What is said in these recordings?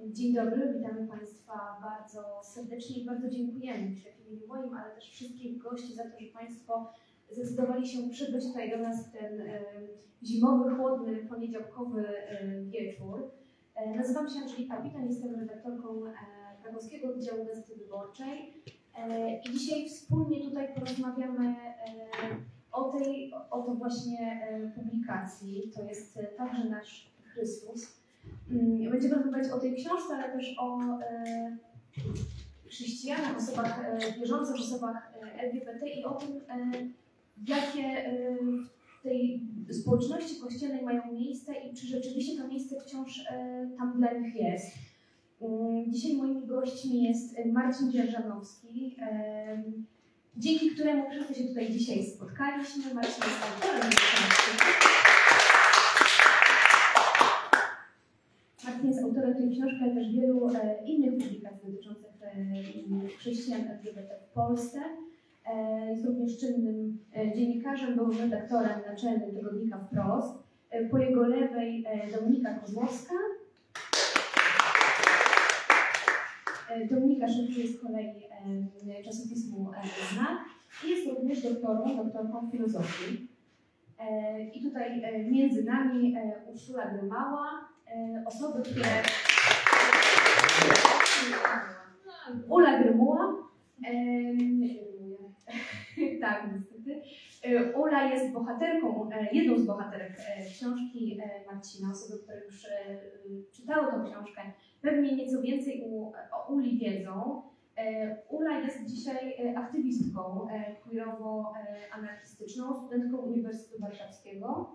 Dzień dobry, witamy Państwa bardzo serdecznie i bardzo dziękujemy w imieniu moim, ale też wszystkich gości za to, że Państwo zdecydowali się przybyć tutaj do nas w ten zimowy, chłodny, poniedziałkowy wieczór. Nazywam się Angelika Piton, jestem redaktorką Krakowskiego Oddziału Gazety Wyborczej i dzisiaj wspólnie tutaj porozmawiamy o tej oto właśnie publikacji. To jest także nasz Chrystus. Będziemy rozmawiać o tej książce, ale też o chrześcijanach, osobach wierzących, osobach LGBT i o tym, jakie w tej społeczności kościelnej mają miejsce i czy rzeczywiście to miejsce wciąż tam dla nich jest. Dzisiaj moimi gośćmi jest Marcin Dzierżanowski, dzięki któremu wszyscy się tutaj dzisiaj spotkaliśmy. Marcin jest autorem tej książki. Marcin jest autorem tej książki, ale też wielu innych publikacji dotyczących chrześcijan LGBT w Polsce. Jest również czynnym dziennikarzem, był redaktorem naczelnym tygodnika Wprost. Po jego lewej Dominika Kozłowska. Dominika szefuje z kolei czasopismu Znak i jest również doktorką filozofii. I tutaj między nami Urszula Grymała, osoby, które... Ula Grymuła. Tak, niestety. Ula jest bohaterką, jedną z bohaterek książki Marcina. Osoby, które już czytały tę książkę, pewnie nieco więcej o Uli wiedzą. Ula jest dzisiaj aktywistką queerowo-anarchistyczną, studentką Uniwersytetu Warszawskiego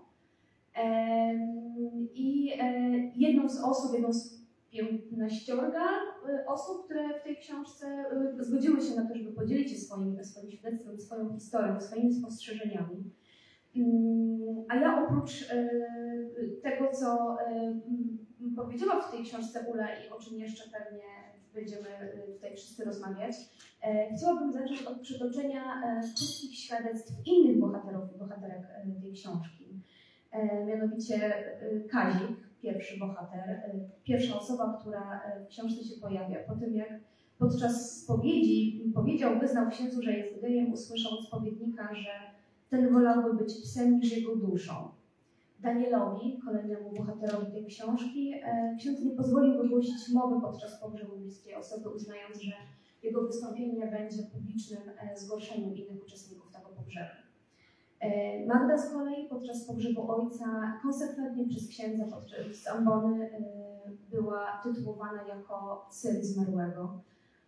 i jedną z 15 osób, które w tej książce zgodziły się na to, żeby podzielić się swoim świadectwem, swoją historią, swoimi spostrzeżeniami. A ja oprócz tego, co powiedziała w tej książce Ula i o czym jeszcze pewnie będziemy tutaj wszyscy rozmawiać, chciałabym zacząć od przytoczenia krótkich świadectw innych bohaterów i bohaterek tej książki. Mianowicie Kazik, pierwszy bohater, pierwsza osoba, która w książce się pojawia. Po tym, jak podczas spowiedzi wyznał księdzu, że jest gejem, usłyszał od spowiednika, że ten wolałby być psem niż jego duszą. Danielowi, kolejnemu bohaterowi tej książki, ksiądz nie pozwolił wygłosić mowy podczas pogrzebu bliskiej osoby, uznając, że jego wystąpienie będzie publicznym zgorszeniem innych uczestników tego pogrzebu. Magda z kolei podczas pogrzebu ojca konsekwentnie przez księdza z ambony była tytułowana jako syn zmarłego.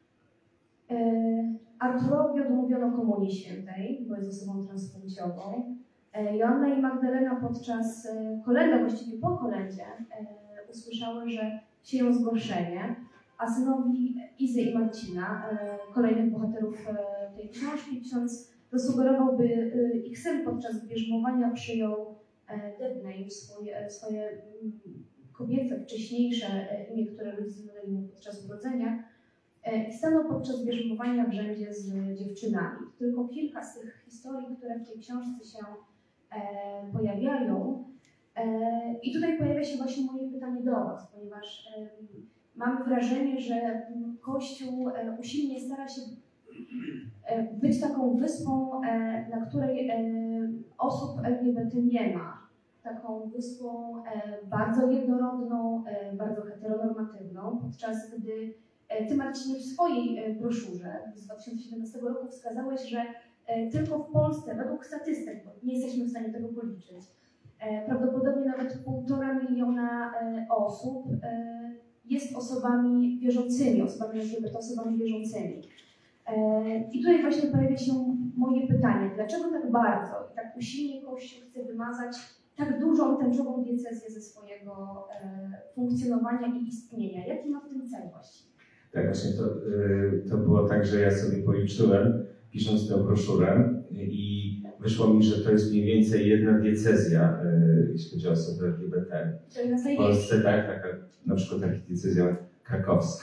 Arturowi odmówiono Komunii Świętej, bo jest osobą transpłciową. Joanna i Magdalena podczas kolędy, właściwie po kolędzie, usłyszały, że sieją zgorszenie, a synowi Izy i Marcina, kolejnych bohaterów tej książki, ksiądz zasugerował, by ich syn podczas bierzmowania przyjął dead name, swoje kobiece, wcześniejsze imię, które rodzice nadali mu podczas urodzenia, i stanął podczas bierzmowania w rzędzie z dziewczynami. Tylko kilka z tych historii, które w tej książce się pojawiają. I tutaj pojawia się właśnie moje pytanie do Was, ponieważ mamy wrażenie, że Kościół usilnie stara się być taką wyspą, na której osób LGBT nie ma. Taką wyspą bardzo jednorodną, bardzo heteronormatywną, podczas gdy Ty, Marcinie, w swojej broszurze z 2017 roku wskazałeś, że tylko w Polsce, według statystyk, bo nie jesteśmy w stanie tego policzyć, prawdopodobnie nawet 1,5 miliona osób jest osobami wierzącymi, osobami LGBT, osobami wierzącymi. I tutaj właśnie pojawia się moje pytanie, dlaczego tak bardzo i tak usilnie Kościół chce wymazać tak dużą tęczową diecezję ze swojego funkcjonowania i istnienia? Jaki ma w tym cel właściwie? Tak, właśnie to było tak, że ja sobie policzyłem, pisząc tę broszurę i wyszło mi, że to jest mniej więcej jedna diecezja, jeśli chodzi o osoby LGBT. W Polsce tak, taka, na przykład taka diecezja krakowska.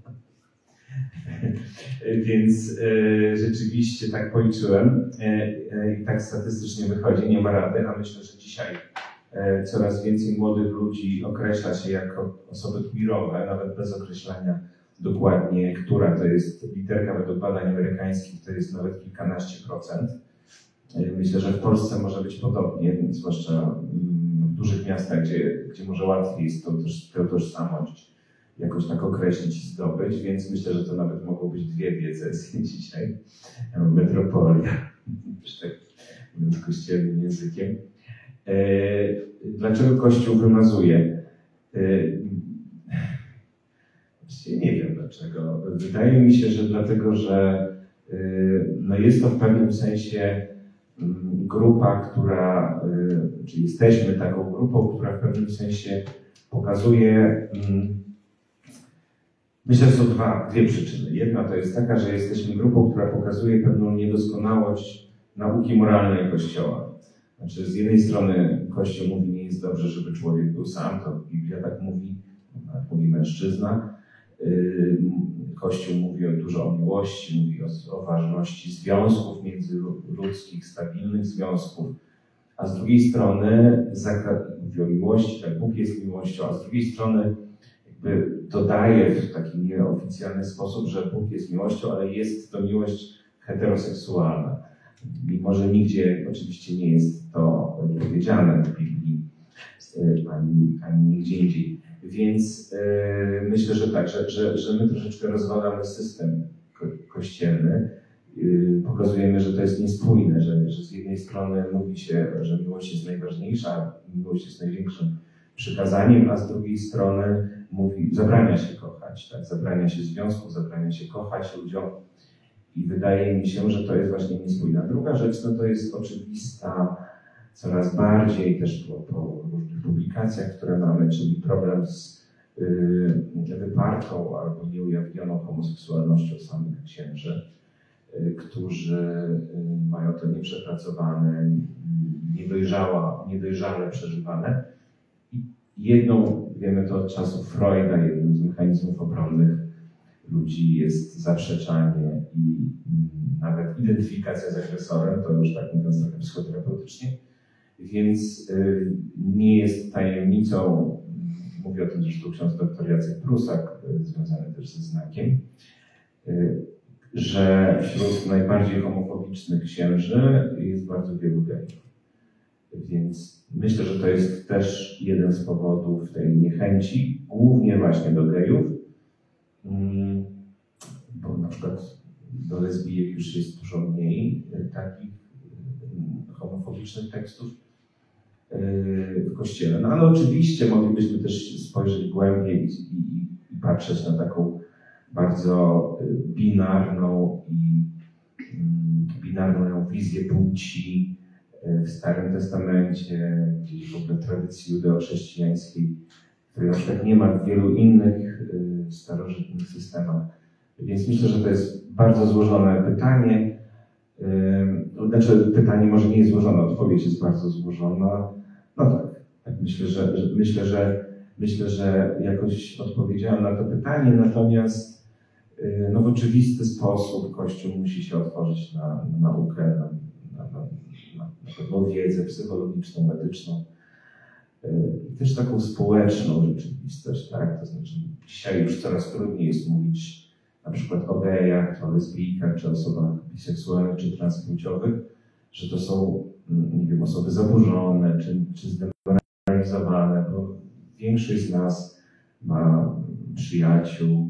Więc rzeczywiście tak policzyłem i tak statystycznie wychodzi, nie ma rady, a myślę, że dzisiaj Coraz więcej młodych ludzi określa się jako osoby queerowe, nawet bez określania dokładnie, która to jest literka. Według badań amerykańskich to jest nawet kilkanaście procent. Myślę, że w Polsce może być podobnie, zwłaszcza w dużych miastach, gdzie może łatwiej jest tę tożsamość jakoś tak określić i zdobyć, więc myślę, że to nawet mogą być dwie diecezje dzisiaj. Metropolia, już tak mówiąc kościelnym językiem. Dlaczego Kościół wymazuje? Właściwie nie wiem dlaczego. Wydaje mi się, że dlatego, że no jest to w pewnym sensie grupa, która, czy jesteśmy taką grupą, która w pewnym sensie pokazuje, myślę, że są dwie przyczyny. Jedna to jest taka, że jesteśmy grupą, która pokazuje pewną niedoskonałość nauki moralnej Kościoła. Znaczy, z jednej strony Kościół mówi, nie jest dobrze, żeby człowiek był sam, to Biblia tak mówi, mówi mężczyzna. Kościół mówi dużo o miłości, mówi o ważności związków międzyludzkich, stabilnych związków, a z drugiej strony mówi o miłości, tak, Bóg jest miłością, a z drugiej strony jakby dodaje w taki nieoficjalny sposób, że Bóg jest miłością, ale jest to miłość heteroseksualna. Mimo że nigdzie oczywiście nie jest to powiedziane w Biblii, ani nigdzie indziej. Więc myślę, że tak, że my troszeczkę rozwalamy system kościelny. Pokazujemy, że to jest niespójne, że z jednej strony mówi się, że miłość jest najważniejsza, miłość jest największym przykazaniem, a z drugiej strony mówi, zabrania się kochać, tak? Zabrania się związków, zabrania się kochać ludziom. I wydaje mi się, że to jest właśnie niespójna. Druga rzecz, no to jest oczywista, coraz bardziej też po różnych publikacjach, które mamy, czyli problem z wypartą albo nieujawnioną homoseksualnością samych księży, którzy mają to nieprzepracowane, niedojrzale przeżywane. I jedną, wiemy to od czasów Freuda, jednym z mechanizmów obronnych ludzi jest zaprzeczanie i nawet identyfikacja z agresorem, to już tak mówiąc trochę psychoterapeutycznie, więc nie jest tajemnicą, mówi o tym zresztą ksiądz dr Jacek Prusak, związany też ze znakiem, że wśród najbardziej homofobicznych księży jest bardzo wielu gejów. Więc myślę, że to jest też jeden z powodów tej niechęci, głównie właśnie do gejów, bo na przykład do lesbijek już jest dużo mniej takich homofobicznych tekstów w Kościele. No ale oczywiście moglibyśmy też spojrzeć głębiej i patrzeć na taką bardzo binarną wizję płci w Starym Testamencie, gdzieś w ogóle tradycji judeo-chrześcijańskiej, której na przykład nie ma w wielu innych starożytnych systemach. Więc myślę, że to jest bardzo złożone pytanie. Znaczy pytanie może nie jest złożone, odpowiedź jest bardzo złożona. No tak myślę, że jakoś odpowiedziałem na to pytanie, natomiast no w oczywisty sposób Kościół musi się otworzyć na naukę, na pewną wiedzę psychologiczną, medyczną i też taką społeczną rzeczywistość, tak? To znaczy dzisiaj już coraz trudniej jest mówić na przykład o gejach, o lesbijkach, czy osobach biseksualnych, czy transpłciowych, że to są, nie wiem, osoby zaburzone, czy zdemoralizowane, bo większość z nas ma przyjaciół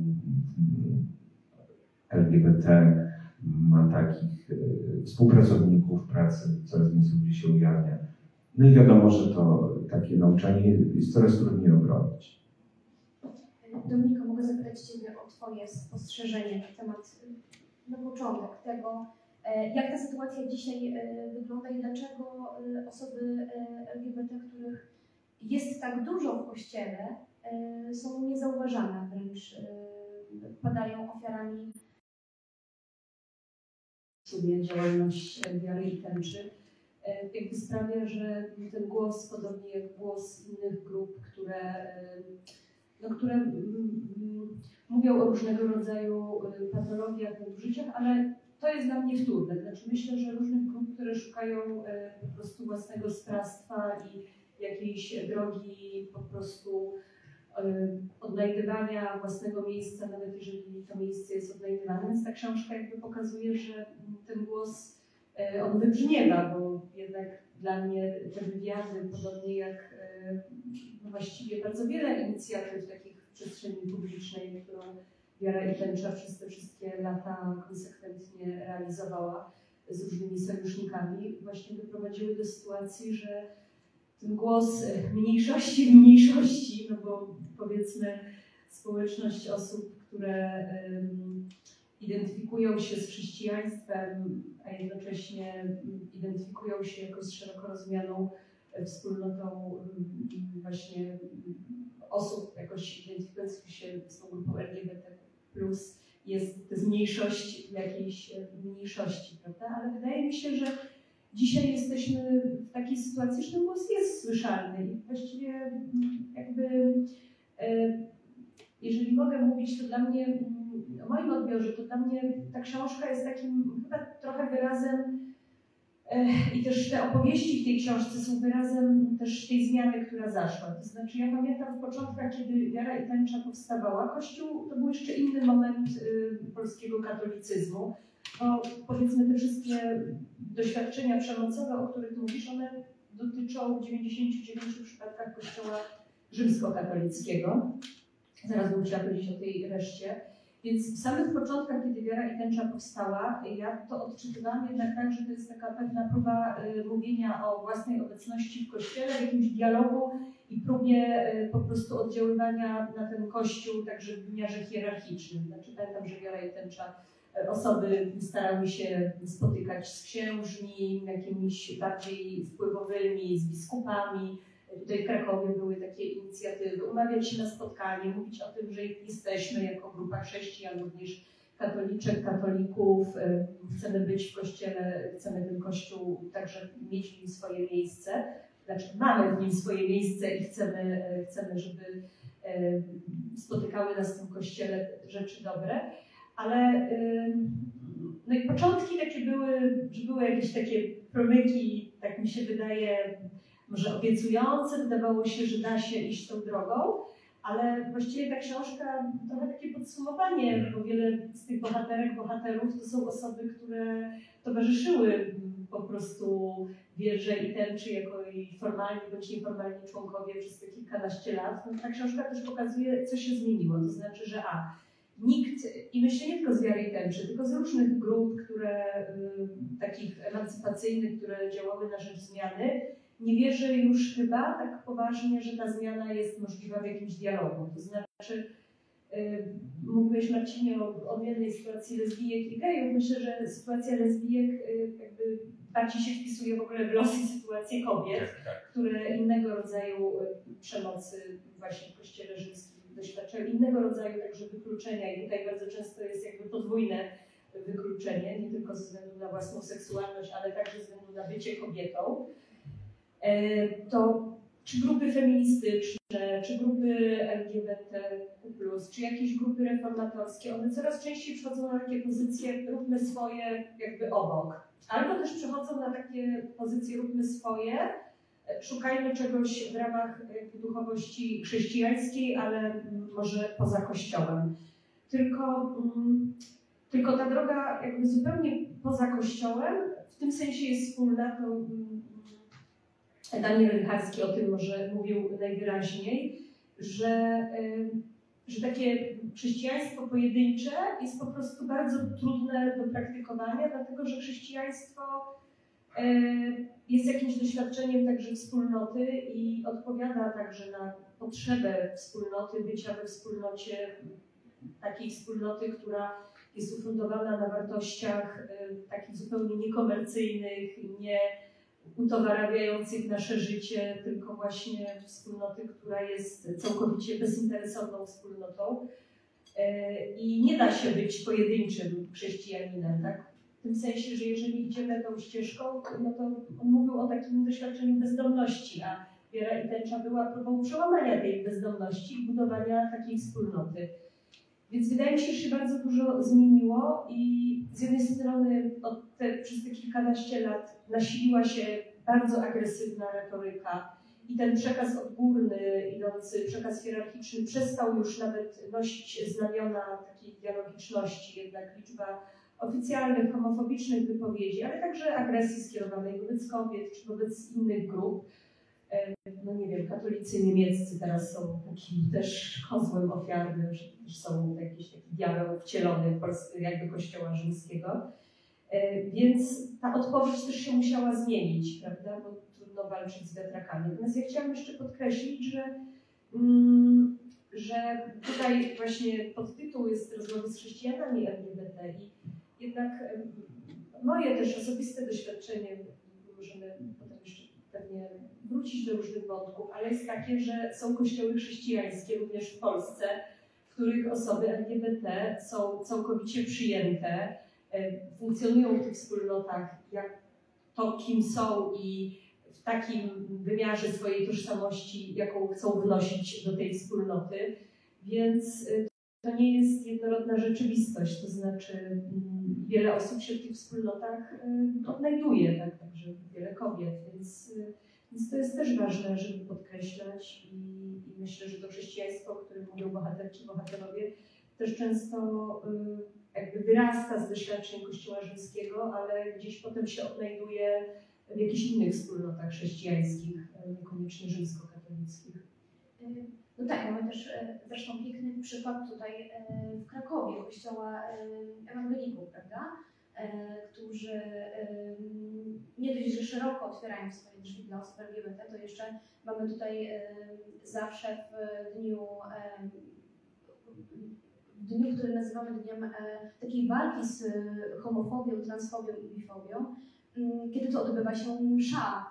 LGBT, ma takich współpracowników pracy, coraz więcej ludzi się ujawnia. No i wiadomo, że to takie nauczanie jest coraz trudniej obronić. Dominiko, mogę zapytać Ciebie o Twoje spostrzeżenie na temat, na początek tego, jak ta sytuacja dzisiaj wygląda i dlaczego osoby LGBT, których jest tak dużo w Kościele, są niezauważane, wręcz padają ofiarami działalność wiary i tęczy, jakby sprawia, że ten głos, podobnie jak głos innych grup, które mówią o różnego rodzaju patologiach, nadużyciach, ale to jest dla mnie wtórne. Znaczy myślę, że różnych grup, które szukają po prostu własnego sprawstwa jakiejś drogi po prostu odnajdywania własnego miejsca, nawet jeżeli to miejsce jest odnajdywane. Więc ta książka jakby pokazuje, że ten głos, on wybrzmiewa, bo jednak dla mnie te wywiady, podobnie jak no właściwie bardzo wiele inicjatyw takich w przestrzeni publicznej, którą Wiara i Tęcza przez te wszystkie lata konsekwentnie realizowała z różnymi sojusznikami, właśnie doprowadziły do sytuacji, że ten głos mniejszości w mniejszości, no bo powiedzmy społeczność osób, które identyfikują się z chrześcijaństwem, a jednocześnie identyfikują się jako z szeroko rozumianą wspólnotą właśnie osób jakoś identyfikujących się z tą grupą LGBT+, jest z mniejszości w jakiejś mniejszości, prawda? Ale wydaje mi się, że dzisiaj jesteśmy w takiej sytuacji, że ten głos jest słyszalny i właściwie jakby, jeżeli mogę mówić, to dla mnie, o moim odbiorze, to dla mnie ta książka jest takim chyba trochę wyrazem i też te opowieści w tej książce są wyrazem też tej zmiany, która zaszła. To znaczy ja pamiętam w początkach, kiedy Wiara i Tęcza powstawała, Kościół to był jeszcze inny moment polskiego katolicyzmu. Bo powiedzmy te wszystkie doświadczenia przemocowe, o których mówisz, one dotyczą w 99 przypadkach Kościoła rzymskokatolickiego. Zaraz bym chciała powiedzieć o tej reszcie. Więc w samych początkach, kiedy Wiara i Tęcza powstała, ja to odczytywałam jednak tak, że to jest taka pewna próba mówienia o własnej obecności w Kościele, w jakimś dialogu i próbie po prostu oddziaływania na ten Kościół także w wymiarze hierarchicznym. Znaczy pamiętam, że Wiara i Tęcza osoby starały się spotykać z księżmi, jakimiś bardziej wpływowymi, z biskupami. Tutaj w Krakowie były takie inicjatywy, umawiać się na spotkanie, mówić o tym, że jesteśmy jako grupa chrześcijan, również katoliczek, katolików, chcemy być w Kościele, chcemy ten Kościół także mieć w nim swoje miejsce. Znaczy mamy w nim swoje miejsce i chcemy, żeby spotykały nas w tym Kościele rzeczy dobre. Ale no i początki takie były, że były jakieś takie promyki, tak mi się wydaje, może obiecujące, wydawało się, że da się iść tą drogą, ale właściwie ta książka trochę takie podsumowanie, bo wiele z tych bohaterek, bohaterów to są osoby, które towarzyszyły po prostu Wierze i Tęczy jako jej formalni bądź nieformalni członkowie przez te kilkanaście lat. No, ta książka też pokazuje, co się zmieniło, to znaczy, że nikt, i myślę nie tylko z Wiary i Tęczy, tylko z różnych grup, takich emancypacyjnych, które działały na rzecz zmiany, nie wierzy już chyba tak poważnie, że ta zmiana jest możliwa w jakimś dialogu. To znaczy, mówiłeś Marcinie o odmiennej sytuacji lesbijek i gejów. Myślę, że sytuacja lesbijek jakby bardziej się wpisuje w ogóle w losy sytuacje kobiet, które innego rodzaju przemocy właśnie w Kościele rzymskim doświadczają, innego rodzaju także wykluczenia i tutaj bardzo często jest jakby podwójne wykluczenie, nie tylko ze względu na własną seksualność, ale także ze względu na bycie kobietą. To czy grupy feministyczne, czy grupy LGBTQ+, czy jakieś grupy reformatorskie, one coraz częściej przechodzą na takie pozycje róbmy swoje jakby obok. Albo też przechodzą na takie pozycje róbmy swoje, szukajmy czegoś w ramach jakby duchowości chrześcijańskiej, ale może poza Kościołem. Tylko ta droga jakby zupełnie poza Kościołem w tym sensie jest wspólna, to Daniel Rycharski o tym może mówił najwyraźniej, że takie chrześcijaństwo pojedyncze jest po prostu bardzo trudne do praktykowania, dlatego że chrześcijaństwo jest jakimś doświadczeniem także wspólnoty i odpowiada także na potrzebę wspólnoty, bycia we wspólnocie, takiej wspólnoty, która jest ufundowana na wartościach takich zupełnie niekomercyjnych, nie utowarawiających nasze życie, tylko właśnie wspólnoty, która jest całkowicie bezinteresowną wspólnotą. I nie da się być pojedynczym chrześcijaninem, tak? W tym sensie, że jeżeli idziemy tą ścieżką, no to on mówił o takim doświadczeniu bezdomności, a Wiara i Tęcza była próbą przełamania tej bezdomności i budowania takiej wspólnoty. Więc wydaje mi się, że się bardzo dużo zmieniło i z jednej strony przez te kilkanaście lat nasiliła się bardzo agresywna retoryka i ten przekaz odgórny, idący przekaz hierarchiczny przestał już nawet nosić znamiona takiej dialogiczności, jednak liczba oficjalnych, homofobicznych wypowiedzi, ale także agresji skierowanej wobec kobiet czy wobec innych grup. No nie wiem, katolicy niemieccy teraz są takim też kozłem ofiarnym, że też są jakiś taki diabeł wcielony jakby Kościoła rzymskiego. Więc ta odpowiedź też się musiała zmienić, prawda, bo trudno walczyć z wiatrakami. Natomiast ja chciałam jeszcze podkreślić, że tutaj właśnie podtytuł jest rozmowy z chrześcijanami LGBT i jednak moje też osobiste doświadczenie, możemy potem jeszcze pewnie wrócić do różnych wątków, ale jest takie, że są kościoły chrześcijańskie również w Polsce, w których osoby LGBT są całkowicie przyjęte, funkcjonują w tych wspólnotach jak to, kim są i w takim wymiarze swojej tożsamości, jaką chcą wnosić do tej wspólnoty. Więc to nie jest jednorodna rzeczywistość, to znaczy wiele osób się w tych wspólnotach odnajduje, tak? Także wiele kobiet, więc to jest też ważne, żeby podkreślać i myślę, że to chrześcijaństwo, o którym mówią bohaterki, bohaterowie, też często jakby wyrasta z doświadczeń Kościoła rzymskiego, ale gdzieś potem się odnajduje w jakichś innych wspólnotach chrześcijańskich, niekoniecznie rzymskokatolickich. No tak, mamy też zresztą piękny przykład tutaj w Krakowie, kościoła ewangelików, prawda? Którzy nie dość, że szeroko otwierają swoje drzwi dla osób LGBT, to jeszcze mamy tutaj zawsze w dniu, który nazywamy dniem takiej walki z homofobią, transfobią i bifobią, kiedy to odbywa się msza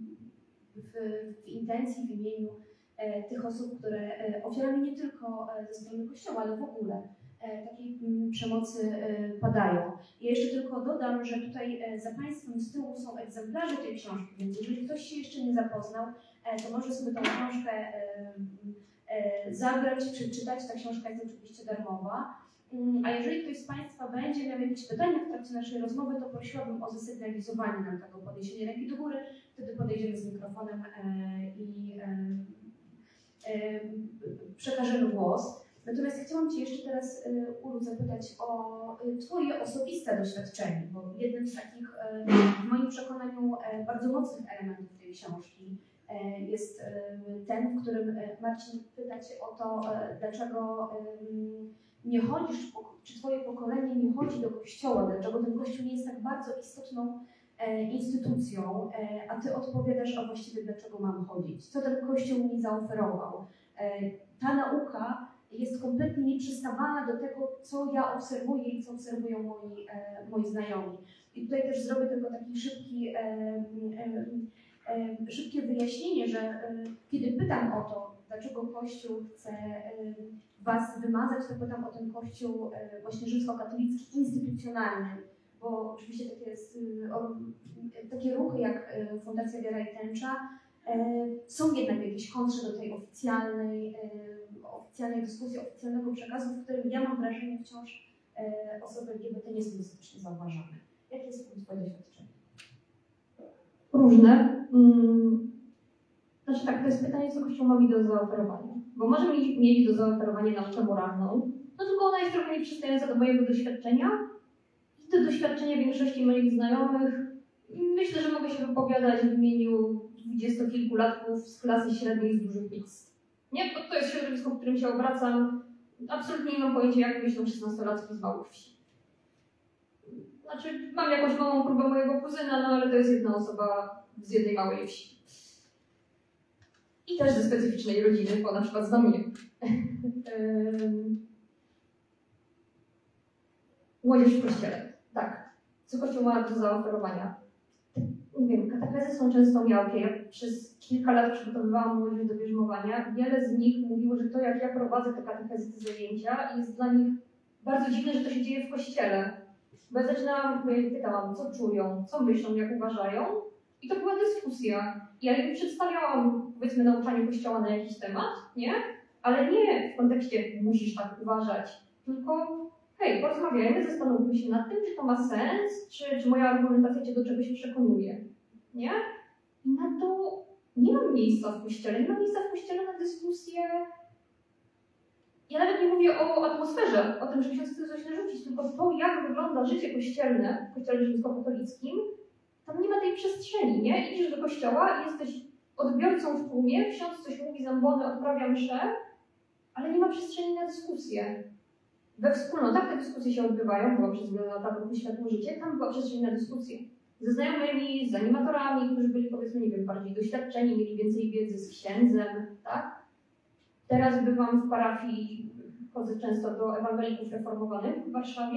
w intencji, w imieniu tych osób, które ofiarami nie tylko ze strony Kościoła, ale w ogóle takiej przemocy padają. Ja jeszcze tylko dodam, że tutaj za Państwem z tyłu są egzemplarze tej książki, więc jeżeli ktoś się jeszcze nie zapoznał, to może sobie tą książkę zabrać, przeczytać. Ta książka jest oczywiście darmowa. A jeżeli ktoś z Państwa będzie miał jakieś pytania w trakcie naszej rozmowy, to prosiłabym o zasygnalizowanie nam tego, podniesienie ręki do góry, wtedy podejdziemy z mikrofonem i przekażemy głos. Natomiast chciałam Cię jeszcze teraz, Ulu, zapytać o Twoje osobiste doświadczenie, bo jednym z takich, w moim przekonaniu, bardzo mocnych elementów tej książki jest ten, w którym Marcin pyta Cię o to, dlaczego nie chodzisz, czy Twoje pokolenie nie chodzi do kościoła, dlaczego ten kościół nie jest tak bardzo istotną instytucją, a Ty odpowiadasz, a właściwie dlaczego mam chodzić, co ten kościół mi zaoferował. Ta nauka jest kompletnie nieprzystawana do tego, co ja obserwuję i co obserwują moi znajomi. I tutaj też zrobię tylko taki szybkie wyjaśnienie, że kiedy pytam o to, dlaczego Kościół chce Was wymazać, to pytam o ten Kościół właśnie rzymskokatolicki, instytucjonalny, bo oczywiście takie ruchy jak Fundacja Wiara i Tęcza są jednak w jakiejś kontrze do tej oficjalnej dyskusji, oficjalnego przekazu, w którym ja mam wrażenie wciąż osoby LGBT nie są dostatecznie zauważane. Jakie jest Twoje doświadczenie? Różne. Znaczy tak, to jest pytanie, co Kościół ma mi do zaoferowania. Bo może mieć do zaoferowania naukę moralną, no tylko ona jest trochę nieprzystająca do mojego doświadczenia i do doświadczenia większości moich znajomych. Myślę, że mogę się wypowiadać w imieniu 20-kilkulatków z klasy średniej z dużych miast. Nie? Bo to jest środowisko, w którym się obracam. Absolutnie nie mam pojęcia, jak myślą 16-latki z małych wsi. Znaczy, mam jakąś małą próbę mojego kuzyna, no ale to jest jedna osoba z jednej małej wsi. I też ze specyficznej rodziny, bo na przykład zna mnie. Młodzież w kościele. Tak. Co Kościół ma do zaoferowania? Nie wiem, katechezy są często miałkie. Ja przez kilka lat przygotowywałam młodzież do bierzmowania. Wiele z nich mówiło, że to, jak ja prowadzę te katechezy, te zajęcia, jest dla nich bardzo dziwne, że to się dzieje w kościele. Bo ja pytałam, co czują, co myślą, jak uważają. I to była dyskusja. Ja im przedstawiałam, powiedzmy, nauczanie Kościoła na jakiś temat, nie? Ale nie w kontekście musisz tak uważać, tylko hej, porozmawiajmy, zastanówmy się nad tym, czy to ma sens, czy moja argumentacja Cię do czegoś przekonuje, nie? I na to nie ma miejsca w kościele, nie ma miejsca w kościele na dyskusję. Ja nawet nie mówię o atmosferze, o tym, że ksiądz chce coś narzucić, tylko to, jak wygląda życie kościelne w kościele rzymskokatolickim, tam nie ma tej przestrzeni, nie? Idziesz do kościoła i jesteś odbiorcą w tłumie, ksiądz coś mówi, zambony, odprawia mszę, ale nie ma przestrzeni na dyskusję. We wspólnotach te dyskusje się odbywają, była przez wiele lat Ruchu Światło Życie, tam była przestrzeń na dyskusję. Ze znajomymi, z animatorami, którzy byli, powiedzmy, nie wiem, bardziej doświadczeni, mieli więcej wiedzy, z księdzem, tak? Teraz bywam w parafii, chodzę często do ewangelików reformowanych w Warszawie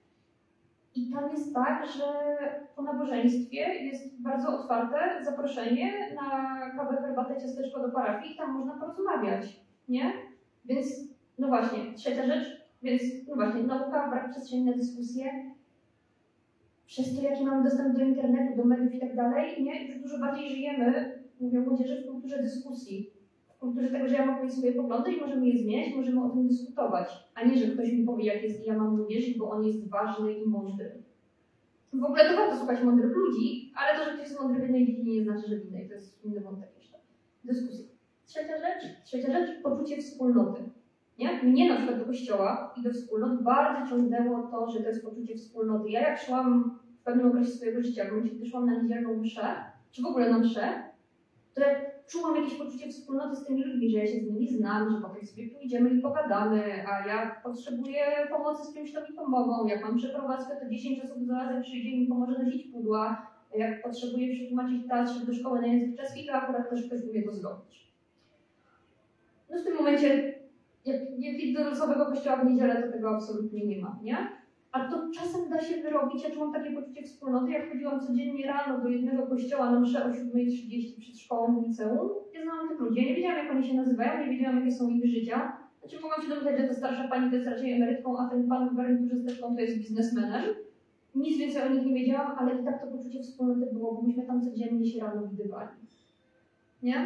i tam jest tak, że po nabożeństwie jest bardzo otwarte zaproszenie na kawę, herbatę, ciasteczko do parafii i tam można porozmawiać, nie? Więc, no właśnie, trzecia rzecz, więc, no właśnie, nauka, brak przestrzeni na dyskusję, przez to, jaki mamy dostęp do internetu, do mediów i tak dalej, nie? Już dużo bardziej żyjemy, mówię o młodzieży, w kulturze dyskusji. W kulturze tego, że ja mogę mieć swoje poglądy i możemy je zmieniać, możemy o tym dyskutować, a nie, że ktoś mi powie, jak jest i ja mam mu wierzyć, bo on jest ważny i mądry. W ogóle to warto słuchać mądrych ludzi, ale to, że ktoś jest mądry w jednej dziedzinie, nie znaczy, że w innej. To jest inny wątek jeszcze. Dyskusja. Trzecia rzecz, poczucie wspólnoty. Nie? Mnie na przykład do kościoła i do wspólnot bardzo ciągnęło to, że to jest poczucie wspólnoty. Ja jak szłam w pewnym okresie swojego życia, w momencie, gdy szłam na niedzielną mszę, czy w ogóle na mszę, to ja czułam jakieś poczucie wspólnoty z tymi ludźmi, że ja się z nimi znam, że potem sobie pójdziemy i pogadamy, a jak potrzebuję pomocy z kimś, to mi pomogą. Jak mam przeprowadzkę, to 10 osób zarazem przyjdzie i mi pomoże nosić pudła. A jak potrzebuję przetłumaczyć teatrze do szkoły na język czeski, to akurat też ktoś umie to zrobić. No w tym momencie, jak idę do losowego kościoła w niedzielę, to tego absolutnie nie ma, nie? A to czasem da się wyrobić. Ja czułam takie poczucie wspólnoty, jak chodziłam codziennie rano do jednego kościoła na mszę o 7:30 przed szkołą w liceum. Ja znałam tych ludzi, ja nie wiedziałam, jak oni się nazywają, nie wiedziałam, jakie są ich życia. Znaczy mogłam się domyślać, że ta starsza pani to jest raczej emerytką, a ten pan w garniturze z deszką to jest biznesmenem. Nic więcej o nich nie wiedziałam, ale i tak to poczucie wspólnoty było, bo myśmy tam codziennie się rano widywali. Nie?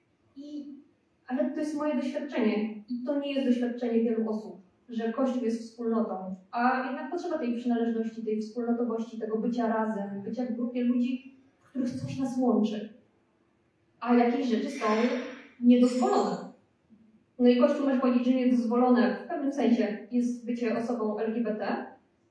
Ale to jest moje doświadczenie i to nie jest doświadczenie wielu osób, że Kościół jest wspólnotą, a jednak potrzeba tej przynależności, tej wspólnotowości, tego bycia razem, bycia w grupie ludzi, w których coś nas łączy, a jakieś rzeczy są niedozwolone. No i Kościół może powiedzieć, że niedozwolone w pewnym sensie jest bycie osobą LGBT,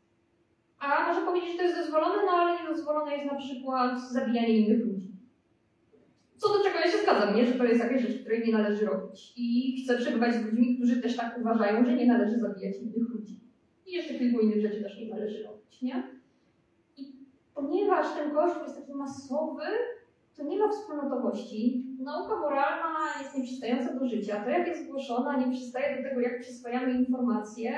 a może powiedzieć, że to jest dozwolone, no ale niedozwolone jest na przykład zabijanie innych ludzi. Co do czego ja się zgadzam, nie? Że to jest jakaś rzecz, której nie należy robić. I chcę przebywać z ludźmi, którzy też tak uważają, że nie należy zabijać innych ludzi. I jeszcze kilku innych rzeczy też nie należy robić, nie? I ponieważ ten Kościół jest taki masowy, to nie ma wspólnotowości. Nauka moralna jest nieprzystająca do życia. To, jak jest głoszona, nie przystaje do tego, jak przyswajamy informacje.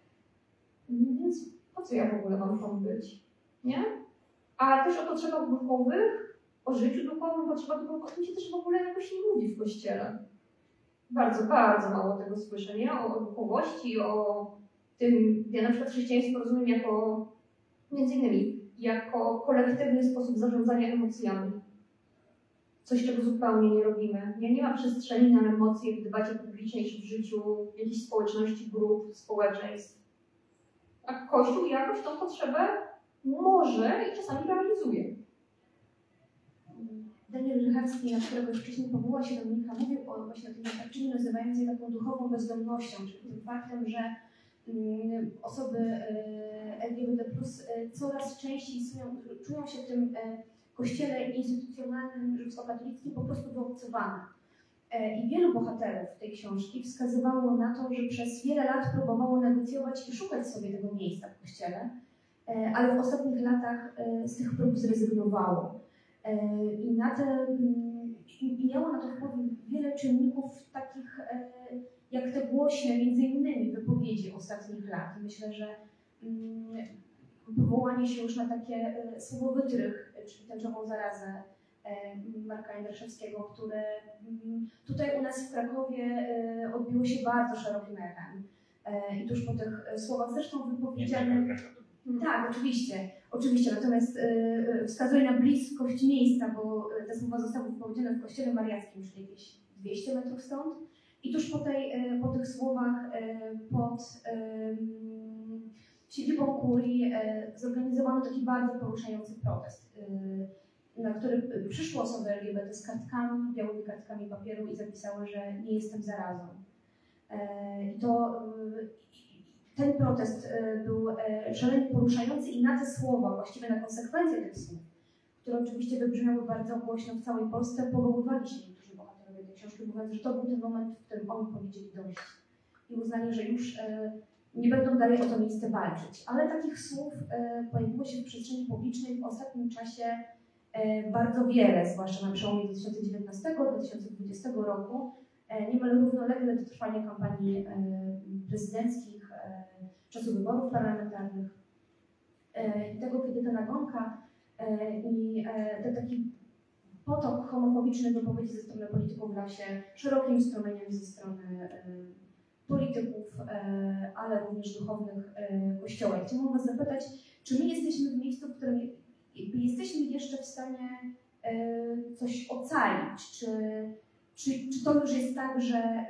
Więc po co ja w ogóle mam tam być? Nie? A też o potrzebach duchowych, o życiu duchowym, potrzeba duchowych, o tym się też w ogóle jakoś nie mówi w Kościele. Bardzo, bardzo mało tego słyszę, nie? O duchowości, o tym, ja na przykład chrześcijaństwo rozumiem jako, między innymi, jako kolektywny sposób zarządzania emocjami. Coś, czego zupełnie nie robimy. Nie ma przestrzeni na emocje w debacie publicznej czy w życiu jakiejś społeczności, grup, społeczeństw. A Kościół jakoś tą potrzebę może i czasami realizuje. Daniel Rychacki, na którego już wcześniej powołała się Dominika, mówił właśnie o tym doświadczeniu nazywającej taką duchową bezdomnością, czyli tym faktem, że osoby LGBT+ coraz częściej czują się w tym kościele instytucjonalnym rzymskokatolickim po prostu wyobcowane. I wielu bohaterów tej książki wskazywało na to, że przez wiele lat próbowało negocjować i szukać sobie tego miejsca w kościele, ale w ostatnich latach z tych prób zrezygnowało. I miało na to wpływ wiele czynników takich jak te głośne, między innymi wypowiedzi ostatnich lat. Myślę, że powołanie się już na takie słowo wytrych, czyli tęczową zarazę Marka Jędraszewskiego, które tutaj u nas w Krakowie odbiło się bardzo szerokim echem. I tuż po tych słowach zresztą wypowiedzianych. Tak, oczywiście, natomiast wskazuje na bliskość miejsca, bo te słowa zostały wypowiedziane w kościele mariackim, czyli jakieś 200 metrów stąd. I tuż po tych słowach pod siedzibą kurii zorganizowano taki bardzo poruszający protest. na który przyszły osoby LGBT z kartkami, białymi kartkami papieru i zapisały, że nie jestem zarazą. I ten protest był szalenie poruszający i na te słowa, właściwie na konsekwencje tych słów, które oczywiście wybrzmiały bardzo głośno w całej Polsce, powoływali się niektórzy bohaterowie tej książki, mówiąc, że to był ten moment, w którym oni powiedzieli dość i uznali, że już nie będą dalej o to miejsce walczyć. Ale takich słów pojawiło się w przestrzeni publicznej w ostatnim czasie bardzo wiele, zwłaszcza na przełomie 2019-2020 roku. Niemal równolegle do trwania kampanii prezydenckich, czasu wyborów parlamentarnych i tego, kiedy ta nagonka i ten taki potok homofobicznych wypowiedzi ze strony polityków lał się szerokim strumieniem ze strony polityków, ale również duchownych Kościoła. Chciałam Was zapytać, czy my jesteśmy w miejscu, w którym jesteśmy jeszcze w stanie coś ocalić? Czy to już jest tak, że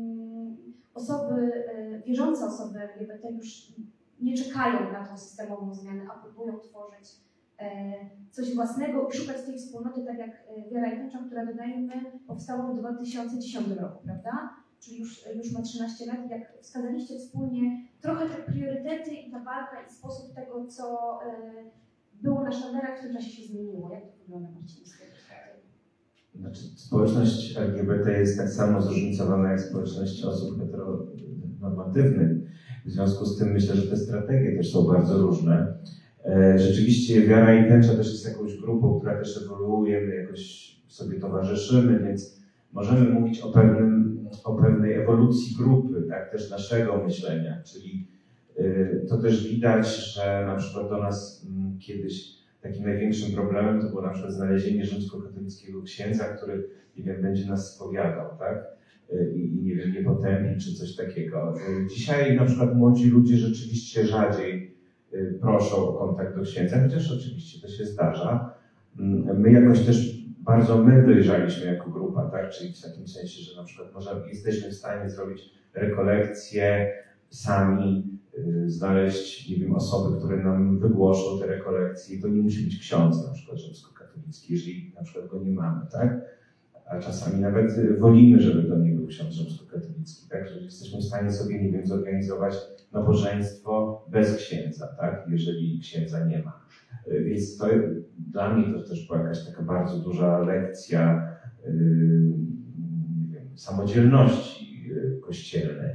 wierzące osoby LGBT już nie czekają na tą systemową zmianę, a próbują tworzyć coś własnego i szukać tej wspólnoty, tak jak Wiara i Tęcza, która, dodajmy, powstała w 2010 roku, prawda? Czyli już ma 13 lat, jak wskazaliście wspólnie, trochę te priorytety i ta walka i sposób tego, co było na sztandarach, w tym czasie się zmieniło. Jak to wygląda, Marcin? Znaczy, społeczność LGBT jest tak samo zróżnicowana jak społeczność osób heteronormatywnych. W związku z tym myślę, że te strategie też są bardzo różne. Rzeczywiście Wiara i Tęcza też jest jakąś grupą, która też ewoluuje, my jakoś sobie towarzyszymy, więc możemy mówić o pewnej ewolucji grupy, tak, też naszego myślenia, czyli to też widać, że na przykład do nas kiedyś takim największym problemem to było na przykład znalezienie rzymskokatolickiego księdza, który, nie wiem, będzie nas spowiadał, tak? I nie wiem, nie potępi czy coś takiego. Dzisiaj na przykład młodzi ludzie rzeczywiście rzadziej proszą o kontakt do księdza, chociaż oczywiście to się zdarza. My jakoś też bardzo dojrzaliśmy jako grupa, tak? Czyli w takim sensie, że na przykład jesteśmy w stanie zrobić rekolekcje sami, znaleźć, nie wiem, osoby, które nam wygłoszą te rekolekcje. To nie musi być ksiądz na przykład rzymskokatolicki, jeżeli na przykład go nie mamy, tak? A czasami nawet wolimy, żeby to nie był ksiądz rzymskokatolicki, tak? Że jesteśmy w stanie sobie, nie wiem, zorganizować nabożeństwo bez księdza, tak? Jeżeli księdza nie ma. Więc to dla mnie to też była jakaś taka bardzo duża lekcja, nie wiem, samodzielności kościelnej.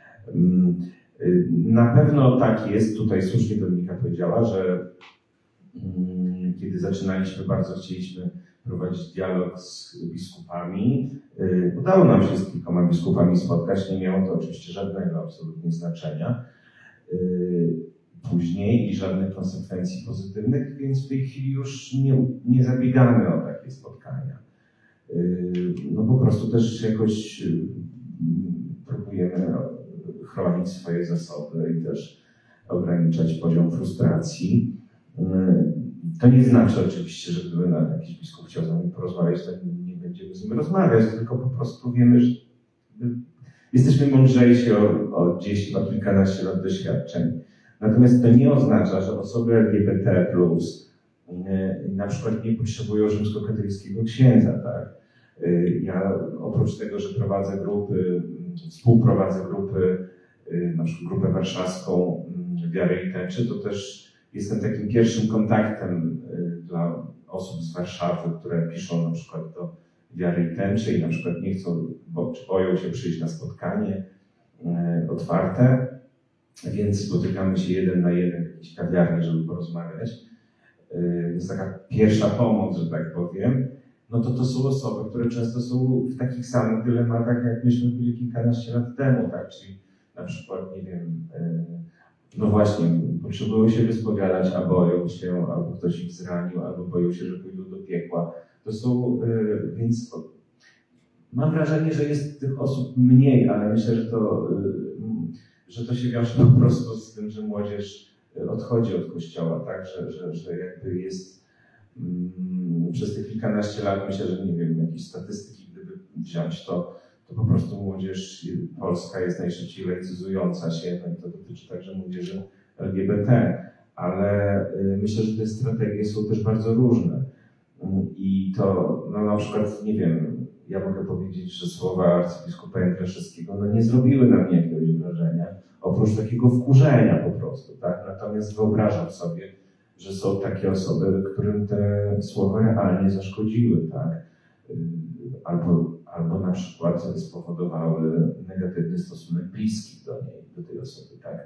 Na pewno tak jest, tutaj słusznie Dominika powiedziała, że kiedy zaczynaliśmy, bardzo chcieliśmy prowadzić dialog z biskupami. Udało nam się z kilkoma biskupami spotkać, nie miało to oczywiście żadnego absolutnie znaczenia później i żadnych konsekwencji pozytywnych, więc w tej chwili już nie zabiegamy o takie spotkania. No po prostu też jakoś próbujemy chronić swoje zasoby i też ograniczać poziom frustracji. To nie znaczy oczywiście, że gdyby jakiś biskup chciał z nami porozmawiać, to nie będziemy z nim rozmawiać, tylko po prostu wiemy, że jesteśmy mądrzejsi o 10, o kilkanaście lat doświadczeń. Natomiast to nie oznacza, że osoby LGBT+, na przykład nie potrzebują rzymskokatolickiego księdza, tak? Ja oprócz tego, że prowadzę grupy, współprowadzę grupy, na przykład grupę warszawską Wiary i Tęczy, to też jestem takim pierwszym kontaktem dla osób z Warszawy, które piszą na przykład do Wiary i Tęczy i na przykład nie chcą, czy boją się przyjść na spotkanie otwarte, więc spotykamy się 1 na 1 w jakiejś kawiarni, żeby porozmawiać. Jest taka pierwsza pomoc, że tak powiem. No to są osoby, które często są w takich samych dylematach, jak myśmy byli kilkanaście lat temu, tak? Czyli na przykład, nie wiem, no właśnie, potrzebują się wyspowiadać, a boją się, albo ktoś ich zranił, albo boją się, że pójdą do piekła. To są, więc mam wrażenie, że jest tych osób mniej, ale myślę, że to się wiąże po prostu z tym, że młodzież odchodzi od kościoła, tak? Że jakby jest przez te kilkanaście lat, myślę, że nie wiem, jakieś statystyki, gdyby wziąć, to po prostu młodzież polska jest najszybciej laicyzująca się, no i to dotyczy także młodzieży LGBT, ale myślę, że te strategie są też bardzo różne. I to, no na przykład, nie wiem, ja mogę powiedzieć, że słowa arcybiskupa Jędraszewskiego no nie zrobiły na mnie jakiegoś wrażenia, oprócz takiego wkurzenia po prostu, tak? Natomiast wyobrażam sobie, że są takie osoby, którym te słowa realnie zaszkodziły, tak? Albo na przykład spowodowały negatywny stosunek bliski do niej, do tej osoby, tak?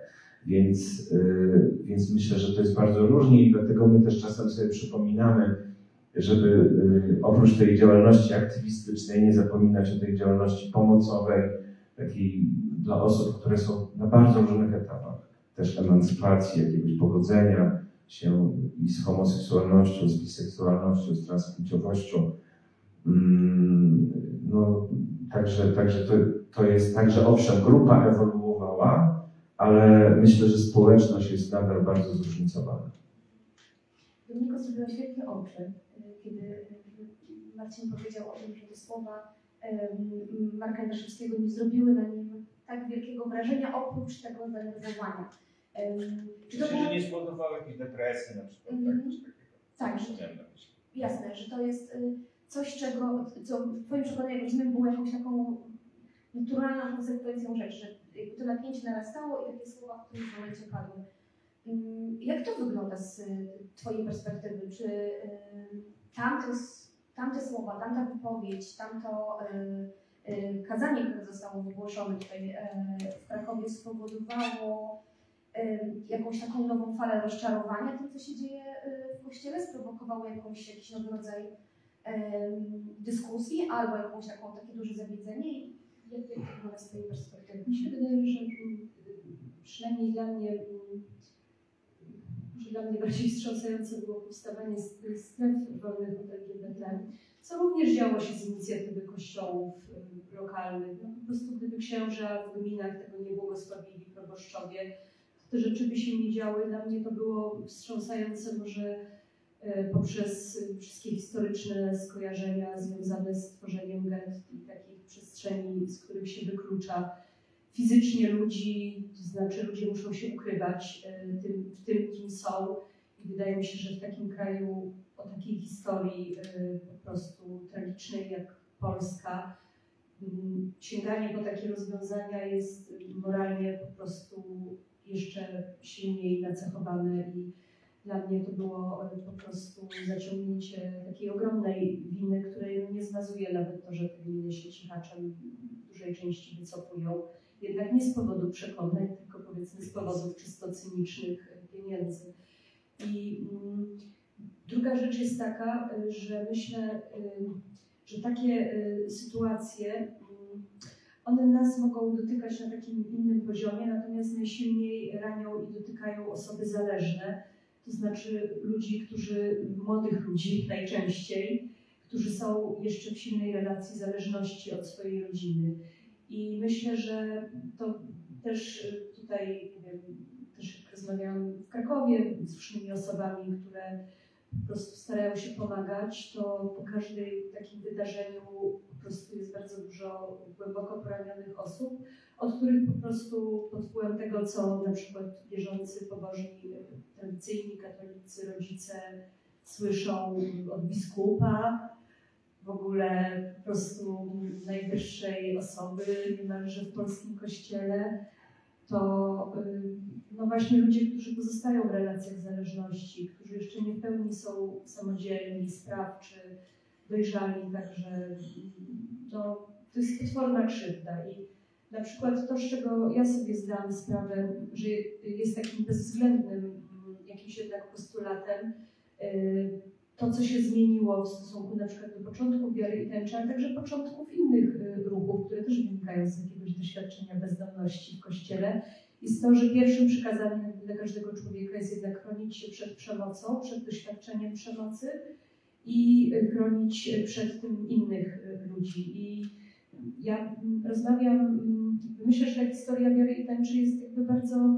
Więc myślę, że to jest bardzo różnie i dlatego my też czasem sobie przypominamy, żeby oprócz tej działalności aktywistycznej nie zapominać o tej działalności pomocowej, takiej dla osób, które są na bardzo różnych etapach. Też emancypacji, jakiegoś pogodzenia się i z homoseksualnością, z biseksualnością, z transpłciowością. No, także to jest tak, że owszem, grupa ewoluowała, ale myślę, że społeczność jest nadal bardzo zróżnicowana. Dominiko zrobiła świetne oczy, kiedy Marcin powiedział o tym, że te słowa Marka Jędraszewskiego nie zrobiły na nim tak wielkiego wrażenia, oprócz tego zdenerwowania. Myślę, że nie spowodowały jakiejś depresji na przykład. Tak, jasne, że to jest coś, co w Twoim przekonaniu rodzimym było jakąś taką naturalną konsekwencją rzeczy, że to napięcie narastało i takie słowa w którymś momencie padły. Jak to wygląda z Twojej perspektywy? Czy tamte słowa, tamta wypowiedź, tamto kazanie, które zostało wygłoszone tutaj w Krakowie, spowodowało jakąś taką nową falę rozczarowania tym, co się dzieje w Kościele? Sprowokowało jakiś nowy rodzaj dyskusji albo takie duże zawiedzenie? Jak to wygląda z Twojej perspektywy? Mi się wydaje, że przynajmniej dla mnie bardziej wstrząsające było powstawanie stref wolnych od LGBT, co również działo się z inicjatywy kościołów lokalnych. No, po prostu gdyby księża w gminach tego nie błogosławili, proboszczowie, to te rzeczy by się nie działy. Dla mnie to było wstrząsające może poprzez wszystkie historyczne skojarzenia związane z tworzeniem gett i takich przestrzeni, z których się wyklucza fizycznie ludzi, to znaczy ludzie muszą się ukrywać w tym, kim są. I wydaje mi się, że w takim kraju o takiej historii po prostu tragicznej jak Polska, sięganie po takie rozwiązania jest moralnie po prostu jeszcze silniej nacechowane i dla mnie to było po prostu zaciągnięcie takiej ogromnej winy, której nie zmazuje nawet to, że te winy się cichaczem w dużej części wycofują. Jednak nie z powodu przekonań, tylko powiedzmy z powodów czysto cynicznych pieniędzy. I druga rzecz jest taka, że myślę, że takie sytuacje, one nas mogą dotykać na takim innym poziomie, natomiast najsilniej ranią i dotykają osoby zależne, to znaczy młodych ludzi najczęściej, którzy są jeszcze w silnej relacji zależności od swojej rodziny. I myślę, że to też tutaj, nie wiem, też jak rozmawiałam w Krakowie z różnymi osobami, które po prostu starają się pomagać, to po każdej takim wydarzeniu po prostu jest bardzo dużo głęboko poranionych osób, od których po prostu pod wpływem tego, co na przykład wierzący, pobożni, tradycyjni katolicy, rodzice słyszą od biskupa, w ogóle po prostu najwyższej osoby niemalże w polskim kościele, to no właśnie ludzie, którzy pozostają w relacjach zależności, którzy jeszcze nie w pełni są samodzielni, sprawczy, dojrzali, także no, to jest potworna krzywda. I na przykład to, z czego ja sobie zdałam sprawę, że jest takim bezwzględnym jakimś jednak postulatem, to, co się zmieniło w stosunku na przykład do początków wiary i tęczy, ale także początków innych ruchów, które też wynikają z jakiegoś doświadczenia bezdomności w Kościele, jest to, że pierwszym przykazaniem dla każdego człowieka jest jednak chronić się przed przemocą, przed doświadczeniem przemocy i chronić przed tym innych ludzi. I ja rozmawiam, myślę, że ta historia wiary i tęczy jest jakby bardzo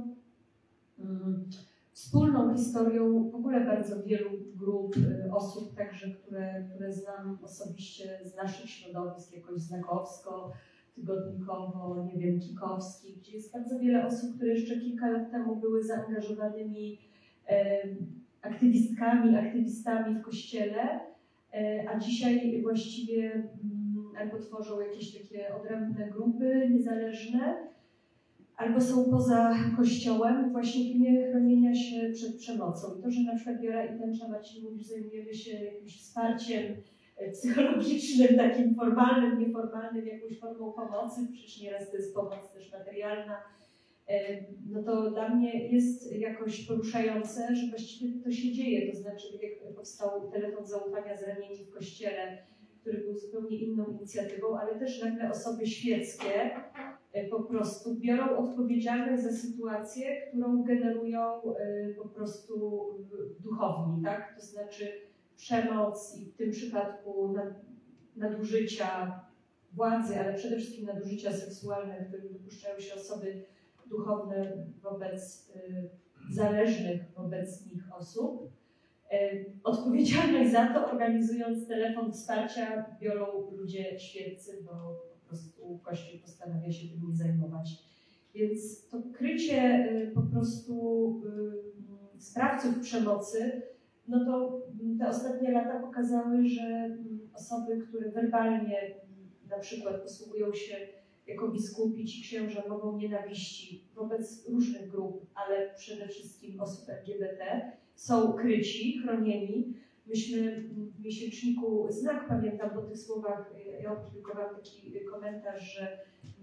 wspólną historią w ogóle bardzo wielu grup osób, także które znam osobiście z naszych środowisk, jakoś znakowsko, tygodnikowo, nie wiem, kikowski, gdzie jest bardzo wiele osób, które jeszcze kilka lat temu były zaangażowanymi aktywistami w Kościele a dzisiaj właściwie albo tworzą jakieś takie odrębne grupy niezależne, albo są poza Kościołem właśnie w imię chronienia się przed przemocą. I to, że na przykład Wiara i Tęcza, Marcin mówisz, zajmujemy się jakimś wsparciem psychologicznym, takim formalnym, nieformalnym, jakąś formą pomocy, przecież nieraz to jest pomoc też materialna, no to dla mnie jest jakoś poruszające, że właściwie to się dzieje. To znaczy, jak powstał telefon zaufania Zranieni w Kościele, który był zupełnie inną inicjatywą, ale też nagle osoby świeckie po prostu biorą odpowiedzialność za sytuację, którą generują po prostu duchowni, tak? To znaczy przemoc i w tym przypadku nadużycia władzy, ale przede wszystkim nadużycia seksualne, których dopuszczają się osoby duchowne wobec zależnych wobec nich osób. Odpowiedzialność za to, organizując telefon wsparcia, biorą ludzie świeccy, bo po prostu Kościół postanawia się tym nie zajmować. Więc to krycie po prostu sprawców przemocy, no to te ostatnie lata pokazały, że osoby, które werbalnie na przykład posługują się jako biskupi ci księża mową nienawiści wobec różnych grup, ale przede wszystkim osób LGBT, są kryci, chronieni. Myśmy w miesięczniku Znak, pamiętam po tych słowach, ja opublikowałam taki komentarz, że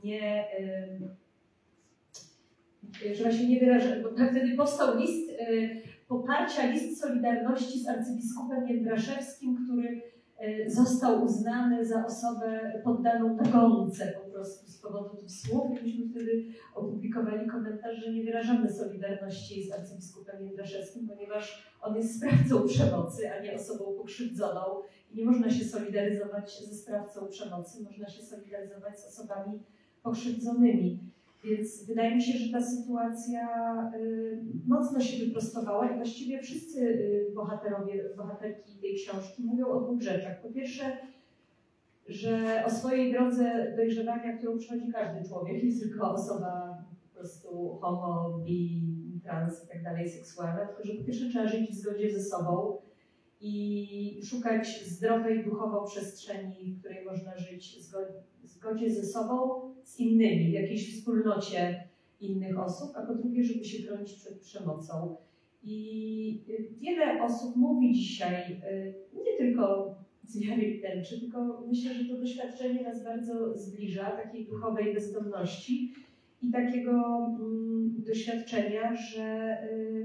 właśnie nie wyrażę, bo wtedy powstał list poparcia, list solidarności z arcybiskupem Jędraszewskim, który został uznany za osobę poddaną nagonce po prostu z powodu tych słów. I myśmy wtedy opublikowali komentarz, że nie wyrażamy solidarności z arcybiskupem Jędraszewskim, ponieważ on jest sprawcą przemocy, a nie osobą pokrzywdzoną. I nie można się solidaryzować ze sprawcą przemocy, można się solidaryzować z osobami pokrzywdzonymi. Więc wydaje mi się, że ta sytuacja mocno się wyprostowała i właściwie wszyscy bohaterki tej książki mówią o dwóch rzeczach. Po pierwsze, że o swojej drodze dojrzewania, którą przechodzi każdy człowiek, nie tylko osoba po prostu homo, bi, trans i tak dalej, seksualna, tylko że po pierwsze trzeba żyć w zgodzie ze sobą i szukać zdrowej duchowo przestrzeni, w której można żyć w zgodzie ze sobą, z innymi, w jakiejś wspólnocie innych osób, a po drugie, żeby się chronić przed przemocą. I wiele osób mówi dzisiaj, nie tylko z Wiary i Tęczy, tylko myślę, że to doświadczenie nas bardzo zbliża, takiej duchowej bezdomności i takiego doświadczenia, że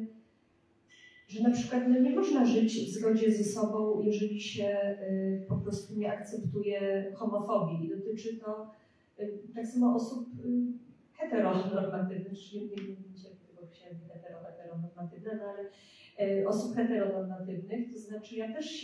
na przykład nie można żyć w zgodzie ze sobą, jeżeli się po prostu nie akceptuje homofobii. I dotyczy to tak samo osób heteronormatywnych, czyli nie wiecie, tego chciałem heteronormatywne, no ale osób heteronormatywnych, to znaczy ja też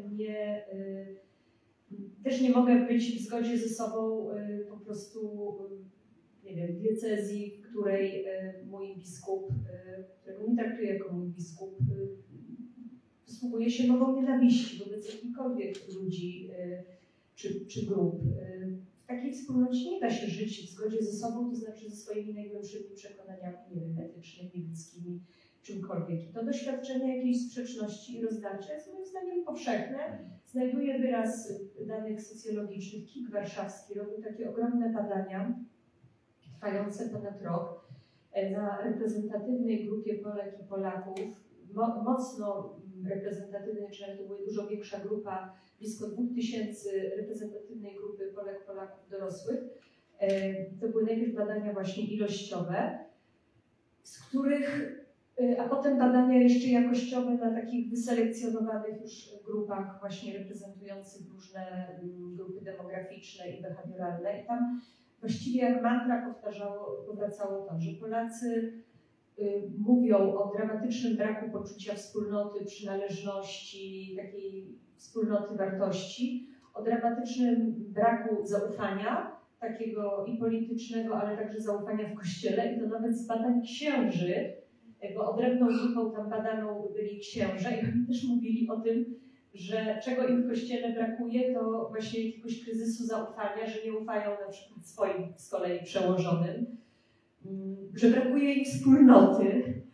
nie mogę być w zgodzie ze sobą po prostu, nie wiem, w diecezji, w której mój biskup, którego nie traktuję jako mój biskup, posługuje się mową nienawiści wobec jakichkolwiek ludzi czy grup. W takiej wspólnocie nie da się żyć w zgodzie ze sobą, to znaczy ze swoimi najgłębszymi przekonaniami, nie wiem, etycznymi, ludzkimi, czymkolwiek. I to doświadczenie jakiejś sprzeczności i rozdarcia jest moim zdaniem powszechne. Znajduje wyraz w danych socjologicznych. KIK warszawski robił takie ogromne badania, trwające ponad rok, na reprezentatywnej grupie Polek i Polaków, mocno reprezentatywnej, czyli to była dużo większa grupa, blisko 2000 reprezentatywnej grupy Polek, Polaków dorosłych. To były najpierw badania właśnie ilościowe, z których, a potem badania jeszcze jakościowe na takich wyselekcjonowanych już grupach właśnie reprezentujących różne grupy demograficzne i behawioralne. I tam właściwie jak mantra powracało to, że Polacy mówią o dramatycznym braku poczucia wspólnoty, przynależności, takiej wspólnoty wartości, o dramatycznym braku zaufania, takiego i politycznego, ale także zaufania w Kościele, i to nawet z badań księży, bo odrębną grupą tam badaną byli księża i oni też mówili o tym, że czego im w Kościele brakuje, to właśnie jakiegoś kryzysu zaufania, że nie ufają na przykład swoim z kolei przełożonym, że brakuje im wspólnoty,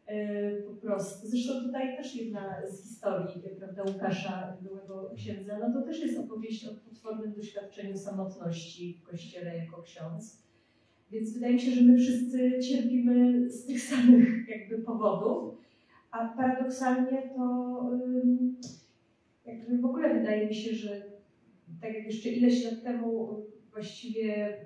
Po prostu. Zresztą tutaj też jedna z historii, prawda, Łukasza, byłego księdza, no to też jest opowieść o potwornym doświadczeniu samotności w kościele jako ksiądz. Więc wydaje mi się, że my wszyscy cierpimy z tych samych jakby powodów, a paradoksalnie to jakby w ogóle wydaje mi się, że tak jak jeszcze ileś lat temu właściwie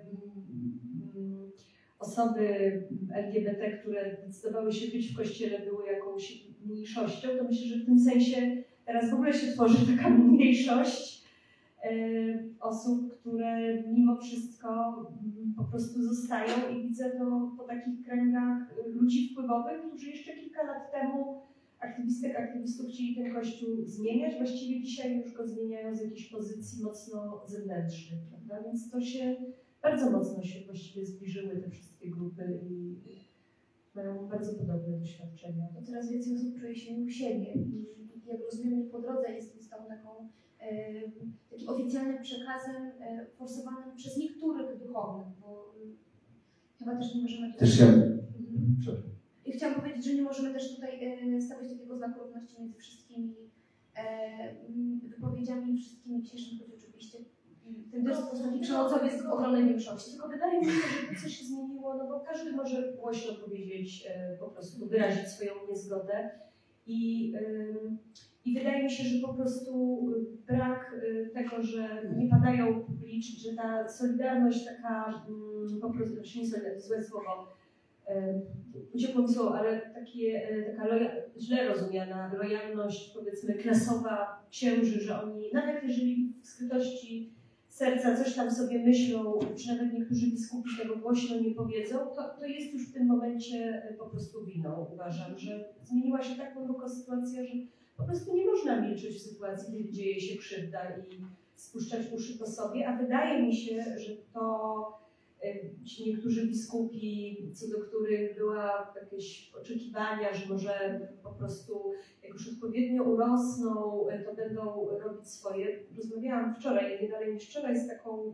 osoby LGBT, które decydowały się być w kościele, były jakąś mniejszością, to myślę, że w tym sensie teraz w ogóle się tworzy taka mniejszość osób, które mimo wszystko po prostu zostają i widzę to po takich kręgach ludzi wpływowych, którzy jeszcze kilka lat temu aktywistek, aktywistów chcieli ten kościół zmieniać, właściwie dzisiaj już go zmieniają z jakiejś pozycji mocno zewnętrznej, prawda? Więc to się bardzo mocno się właściwie zbliżyły te wszystkie grupy i mają bardzo podobne doświadczenia. To coraz więcej osób czuje się u siebie i jak rozumiem, po drodze jest tą takim oficjalnym przekazem forsowanym przez niektórych duchownych, bo chyba też nie możemy... Też ja... I chciałam powiedzieć, że nie możemy też tutaj stawiać takiego znaku równości między wszystkimi wypowiedziami, wszystkimi dzisiejszymi, choć oczywiście ten dyskurs taki przemocowy jest ogromnej większości. Tylko wydaje mi się, że to coś się zmieniło, no bo każdy może głośno powiedzieć, po prostu wyrazić swoją niezgodę i wydaje mi się, że po prostu brak tego, że nie padają publicznie, że ta solidarność taka po prostu, znaczy nie solidarność, złe słowo, uciekło mi słowo, ale taka źle rozumiana lojalność, powiedzmy, klasowa księży, że oni, nawet jeżeli w skrytości serca coś tam sobie myślą, czy nawet niektórzy biskupi tego głośno nie powiedzą, to jest już w tym momencie po prostu winą. Uważam, że zmieniła się tak głęboko sytuacja, że po prostu nie można milczeć w sytuacji, kiedy dzieje się krzywda i spuszczać uszy po sobie, a wydaje mi się, że to ci niektórzy biskupi, co do których była jakieś oczekiwania, że może po prostu jak już odpowiednio urosną, to będą robić swoje. Rozmawiałam wczoraj, nie dalej niż wczoraj, z taką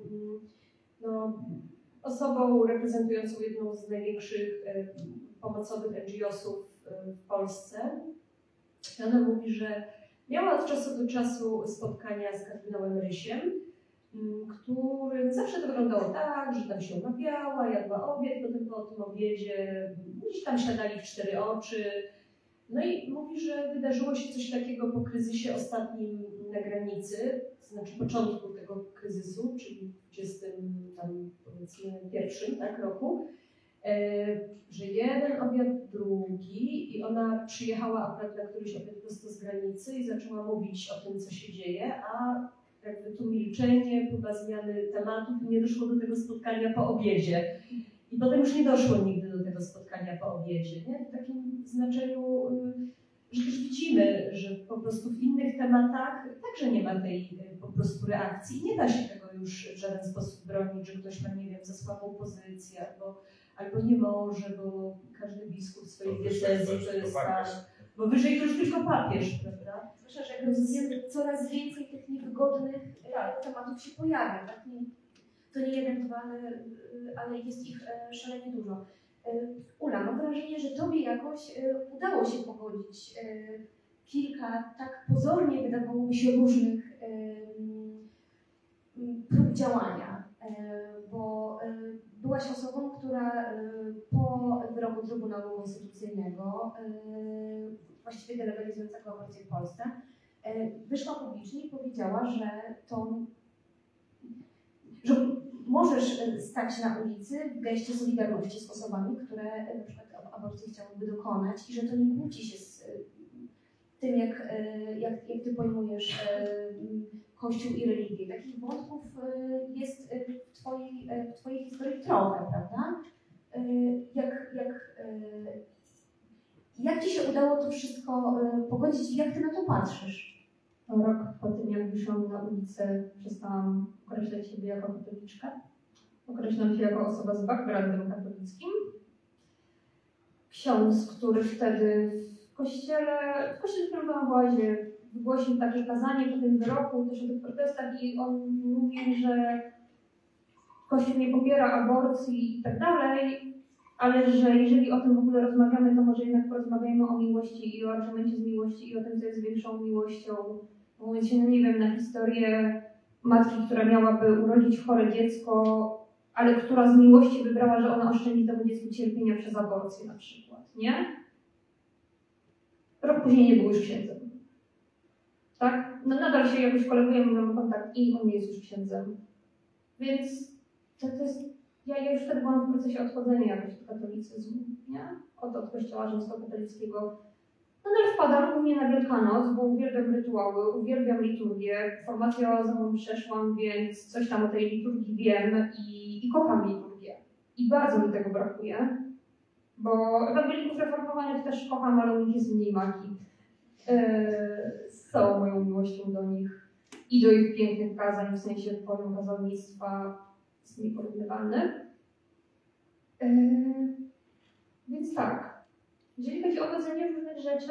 osobą reprezentującą jedną z największych pomocowych NGO-sów w Polsce. I ona mówi, że miała od czasu do czasu spotkania z kardynałem Rysiem, który zawsze to wyglądało tak, że tam się umawiała, jadła obiad, potem po tym obiedzie gdzieś tam siadali w cztery oczy. No i mówi, że wydarzyło się coś takiego po kryzysie ostatnim na granicy, to znaczy początku tego kryzysu, czyli w 2021 tak, roku, że jeden obiad, drugi i ona przyjechała akurat na któryś obiad prosto z granicy i zaczęła mówić o tym, co się dzieje, a jakby tu milczenie, próba zmiany tematów i nie doszło do tego spotkania po obiedzie. I potem już nie doszło nigdy do tego spotkania po obiedzie. Nie? W takim znaczeniu, że też widzimy, że po prostu w innych tematach także nie ma tej po prostu reakcji. I nie da się tego już w żaden sposób bronić, że ktoś ma, nie wiem, za słabą pozycję albo nie może, bo każdy biskup w swojej diecezji to jest tak. Bo wyżej to już tylko papież, prawda? Zwłaszcza, że jak rozumiem, coraz więcej tych niewygodnych tematów się pojawia. Tak? To nie jeden, dwa, ale jest ich szalenie dużo. Ula, mam wrażenie, że Tobie jakoś udało się pogodzić kilka tak pozornie wydawałoby się różnych prób działania, bo byłaś osobą, która po wyroku Trybunału Konstytucyjnego, właściwie delegalizującego aborcję w Polsce, wyszła publicznie i powiedziała, że możesz stać na ulicy w geście solidarności z osobami, które na przykład aborcję chciałyby dokonać i że to nie kłóci się z tym, jak Ty pojmujesz Kościół i religię. Takich wątków jest w Twojej historii trochę, prawda? Jak Ci się udało to wszystko pogodzić i jak Ty na to patrzysz? Rok po tym, jak wyszłam na ulicę, przestałam określać siebie jako katoliczka. Określam się jako osoba z backgroundem katolickim. Ksiądz, który wtedy w kościele, w którym byłam w Łazie, wygłosił takie kazanie po tym wyroku, też o tych protestach i on mówił, że Kościół nie popiera aborcji i tak dalej. ale że jeżeli o tym w ogóle rozmawiamy, to może jednak porozmawiajmy o miłości i o argumencie z miłości i o tym, co jest większą miłością. Mówiąc się, no nie wiem, na historię matki, która miałaby urodzić chore dziecko, ale która z miłości wybrała, że ona oszczędzi temu dziecku cierpienia przez aborcję na przykład, nie? Rok później nie był już księdzem. Tak? No nadal się jakoś kolegujemy, mamy kontakt i on nie jest już księdzem. Więc to jest... Ja już wtedy byłam w procesie odchodzenia jakoś od katolicyzmu, nie? Od kościoła rzymskokatolickiego. Nadal wpadam głównie na Wielkanoc, bo uwielbiam rytuały, uwielbiam liturgię. Formację oazową przeszłam, więc coś tam o tej liturgii wiem i kocham liturgię. I bardzo mi tego brakuje, bo ewangelików reformowanych też kocham, ale u nich jest mniej magii. Z całą moją miłością do nich i do ich pięknych kazań, w sensie poziom kazalnictwa jest nieporównywalny. Więc tak, jeżeli chodzi o godzenie różnych rzeczy,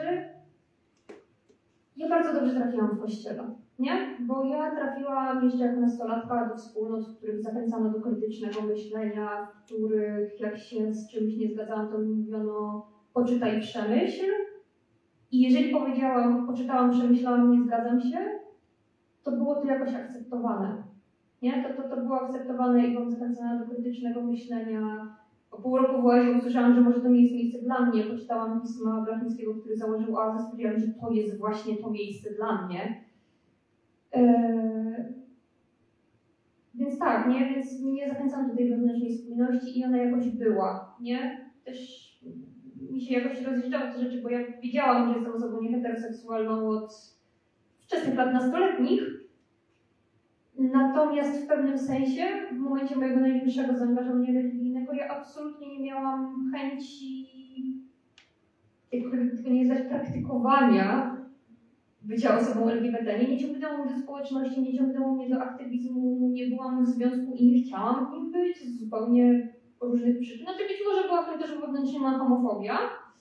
ja bardzo dobrze trafiłam w kościele, nie? Bo ja trafiłam jeszcze jako nastolatka do wspólnot, w których zachęcano do krytycznego myślenia, w których jak się z czymś nie zgadzałam, to mi mówiono poczytaj, przemyśl. I jeżeli powiedziałam, poczytałam, przemyślałam, nie zgadzam się, to było to jakoś akceptowane. Nie? To było akceptowane i byłam zachęcona do krytycznego myślenia. Po pół roku w łazie usłyszałam, że może to nie jest miejsce dla mnie. Poczytałam pisma Blachnickiego, który założył oazę, stwierdziłam, że to jest właśnie to miejsce dla mnie. Więc tak, nie? Więc mnie zachęcam do tej wewnętrznej spójności i ona jakoś była, nie? Też mi się jakoś rozjeżdżały te rzeczy, bo ja wiedziałam, że jestem osobą nieheteroseksualną od wczesnych lat nastoletnich. Natomiast w pewnym sensie, w momencie mojego największego zaangażowania religijnego, ja absolutnie nie miałam chęci, jakkolwiek tego nie nazwać, praktykowania bycia osobą LGBT. Nie ciągnęło mnie do społeczności, nie ciągnęło mnie do aktywizmu, nie byłam w związku i nie chciałam w nim być z zupełnie różnych przyczyn. Znaczy być może była w tym też wewnętrzna homofobia.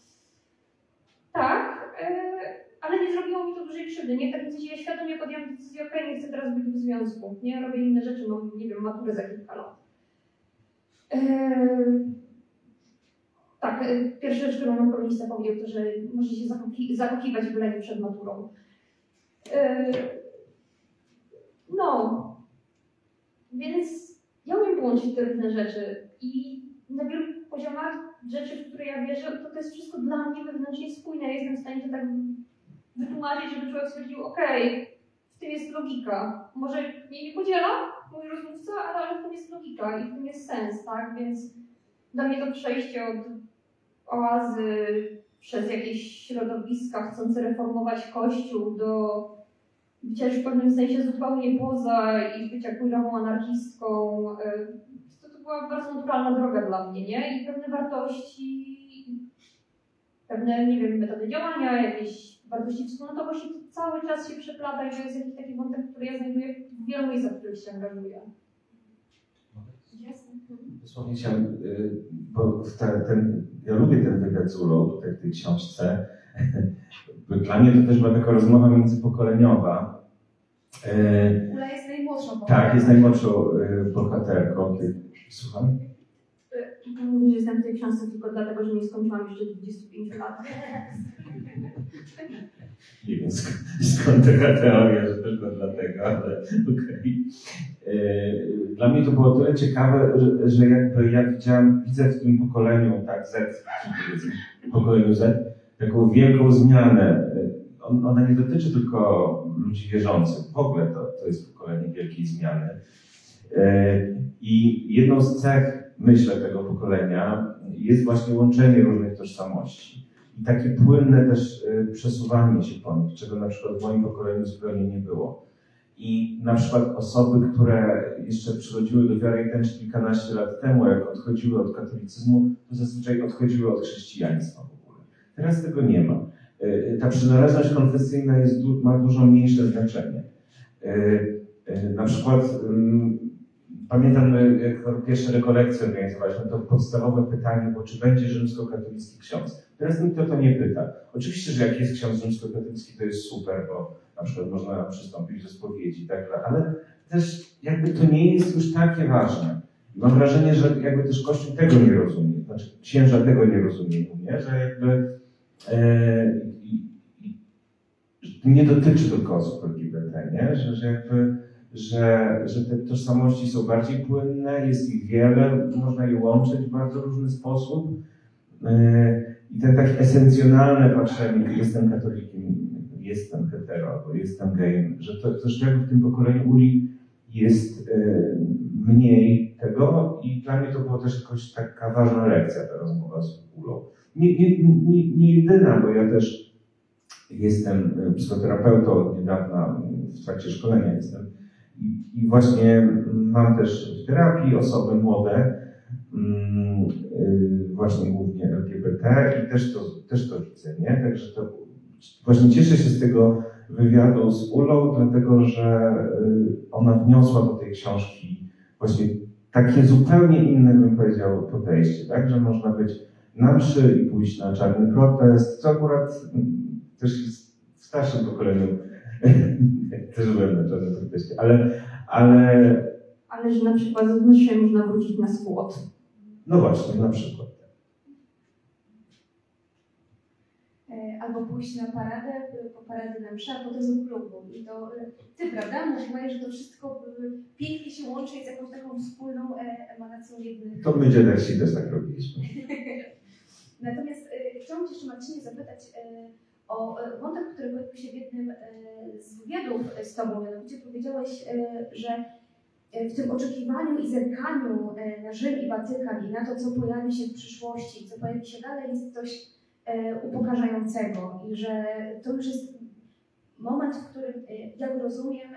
Tak, ale nie zrobiło mi to dużej krzywdy. Nie? W takim sensie ja świadomie podjęłam decyzję, okej, nie chcę teraz być w związku. Nie robię inne rzeczy, mam, nie wiem, maturę za kilka lat. Tak, pierwsza rzecz, którą nam komunista powiedział, to, że może się zakochiwać w Leniu przed maturą. No, więc ja umiem połączyć te różne rzeczy i na wielu poziomach rzeczy, w które ja wierzę, to jest wszystko dla mnie wewnętrznie spójne. Ja jestem w stanie to tak wytłumaczyć, żeby człowiek stwierdził, okej, w tym jest logika. Może jej nie podziela mój rozmówca, ale w tym jest logika i w tym jest sens, tak? Więc dla mnie to przejście od oazy przez jakieś środowiska chcące reformować Kościół do bycia już w pewnym sensie zupełnie poza i bycia queerową anarchistką, to była bardzo naturalna droga dla mnie, nie? I pewne wartości, pewne, nie wiem, metody działania, jakieś wartości wspólnotowości, to cały czas się przeplata i to jest jakiś taki wątek, który ja znajduję w wielu miejscach, w których się angażuję. Dosłownie chciałem, bo ja lubię ten wywiad z Ulą tutaj w tej książce. Dla mnie to też była taka rozmowa międzypokoleniowa. Ula jest najmłodszą bohaterką. Tak, jest najmłodszą bohaterką. Słucham? Mówię, że jestem w tej książce tylko dlatego, że nie skończyłam jeszcze 25 lat. Nie wiem skąd taka teoria, że tylko dlatego, ale okej. Dla mnie to było tyle ciekawe, że jakby ja widzę w tym pokoleniu, tak, pokoleniu Z, taką wielką zmianę. Ona nie dotyczy tylko ludzi wierzących. W ogóle to jest pokolenie wielkiej zmiany. I jedną z cech, myślę, tego pokolenia jest właśnie łączenie różnych tożsamości. I takie płynne też przesuwanie się po nich, czego na przykład w moim pokoleniu zupełnie nie było. I na przykład osoby, które jeszcze przychodziły do wiary też kilkanaście lat temu, jak odchodziły od katolicyzmu, to zazwyczaj odchodziły od chrześcijaństwa w ogóle. Teraz tego nie ma. Ta przynależność konfesyjna ma dużo mniejsze znaczenie. Na przykład pamiętam, jak pierwsze rekolekcje organizowaliśmy, to podstawowe pytanie było, czy będzie rzymskokatolicki ksiądz. Teraz nikt o to nie pyta. Oczywiście, że jak jest ksiądz rzymskokatolicki, to jest super, bo na przykład można przystąpić do spowiedzi i tak dalej, ale też jakby to nie jest już takie ważne. Mam wrażenie, że jakby też Kościół tego nie rozumie, znaczy księża tego nie rozumieją, nie? Że jakby to nie dotyczy tylko osób LGBT, nie? Że te tożsamości są bardziej płynne, jest ich wiele, można je łączyć w bardzo różny sposób. I ten taki esencjonalne patrzenie, jestem katolikiem, jestem hetero, albo jestem gejem, że to też w tym pokoleniu Uli jest mniej tego i dla mnie to była też jakoś taka ważna lekcja, ta rozmowa z Ulą. Nie jedyna, bo ja też jestem psychoterapeutą od niedawna, w trakcie szkolenia jestem i właśnie mam też w terapii osoby młode, właśnie głównie LGBT i też to widzę, nie? Także to właśnie cieszę się z tego wywiadu z Ulą, dlatego że ona wniosła do tej książki właśnie takie zupełnie inne, bym powiedział, podejście, tak? Że można być na mszy i pójść na czarny protest, co akurat też jest w starszym pokoleniu też byłem na czarnym proteście, Ale że na przykład z mszy można wrócić na skłot. No właśnie, na przykład. Albo pójść na paradę, po paradę na mszę, a potem do klubu. I to ty, prawda, mówiłaś, że to wszystko pięknie się łączy z jakąś taką wspólną emanacją jednych. To my dziadek też tak robiliśmy. Natomiast chciałam Cię jeszcze, Marcinie, zapytać o wątek, który pojawił się w jednym z wywiadów z Tobą. Mianowicie powiedziałeś, że w tym oczekiwaniu i zerkaniu na Rzym i Watykan i na to, co pojawi się w przyszłości, co pojawi się dalej, jest coś upokarzającego i że to już jest moment, w którym, jak rozumiem,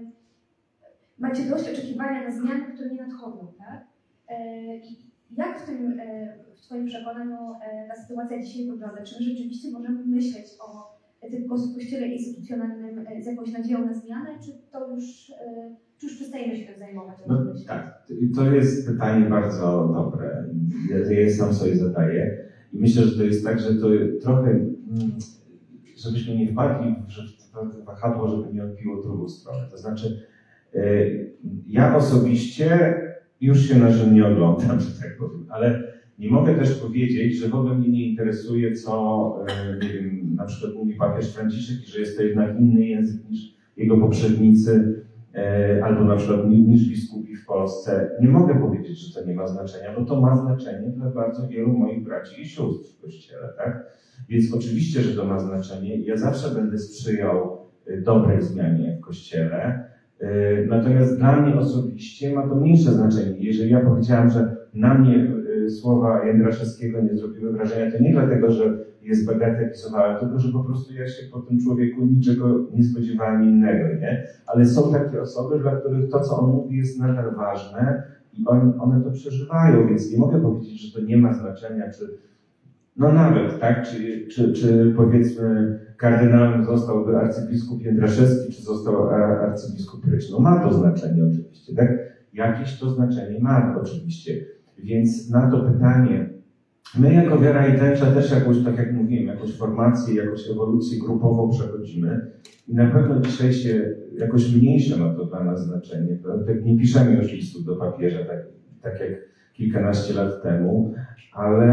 macie dość oczekiwania na zmiany, które nie nadchodzą, tak? Jak w Twoim przekonaniu ta sytuacja dzisiaj wygląda? Czy my rzeczywiście możemy myśleć o tym kościele instytucjonalnym z jakąś nadzieją na zmianę, czy już przestajemy się tym zajmować? No, tak, to jest pytanie bardzo dobre. Ja je sam sobie zadaję. I myślę, że to jest tak, że to trochę, żebyśmy nie wpadli w wahadło, żeby nie odbiło drugą stronę. To znaczy, ja osobiście już się na Rzym nie oglądam, że tak powiem, ale nie mogę też powiedzieć, że w ogóle mnie nie interesuje, co, nie wiem, na przykład mówi papież Franciszek, że jest to jednak inny język niż jego poprzednicy, albo na przykład niż biskupi w Polsce. Nie mogę powiedzieć, że to nie ma znaczenia, bo to ma znaczenie dla bardzo wielu moich braci i sióstr w Kościele, tak? Więc oczywiście, że to ma znaczenie i ja zawsze będę sprzyjał dobrej zmianie w Kościele. Natomiast dla mnie osobiście ma to mniejsze znaczenie. Jeżeli ja powiedziałam, że na mnie słowa Jędraszewskiego nie zrobiły wrażenia, to nie dlatego, że je zbagatelizowałem, tylko że po prostu ja się po tym człowieku niczego nie spodziewałem innego, nie? Ale są takie osoby, dla których to, co on mówi, jest nadal ważne i one to przeżywają, więc nie mogę powiedzieć, że to nie ma znaczenia, czy no nawet, tak? Czy powiedzmy kardynałem zostałby arcybiskup Jędraszewski, czy został arcybiskup Ryś. No ma to znaczenie oczywiście, tak? Jakieś to znaczenie ma oczywiście. Więc na to pytanie, my jako Wiara i Tęcza też jakąś, tak jak mówiłem, jakąś formację, jakąś ewolucję grupową przechodzimy i na pewno dzisiaj się jakoś mniejsze ma to dla nas znaczenie. Tak nie piszemy już listów do papieża, tak jak kilkanaście lat temu, ale...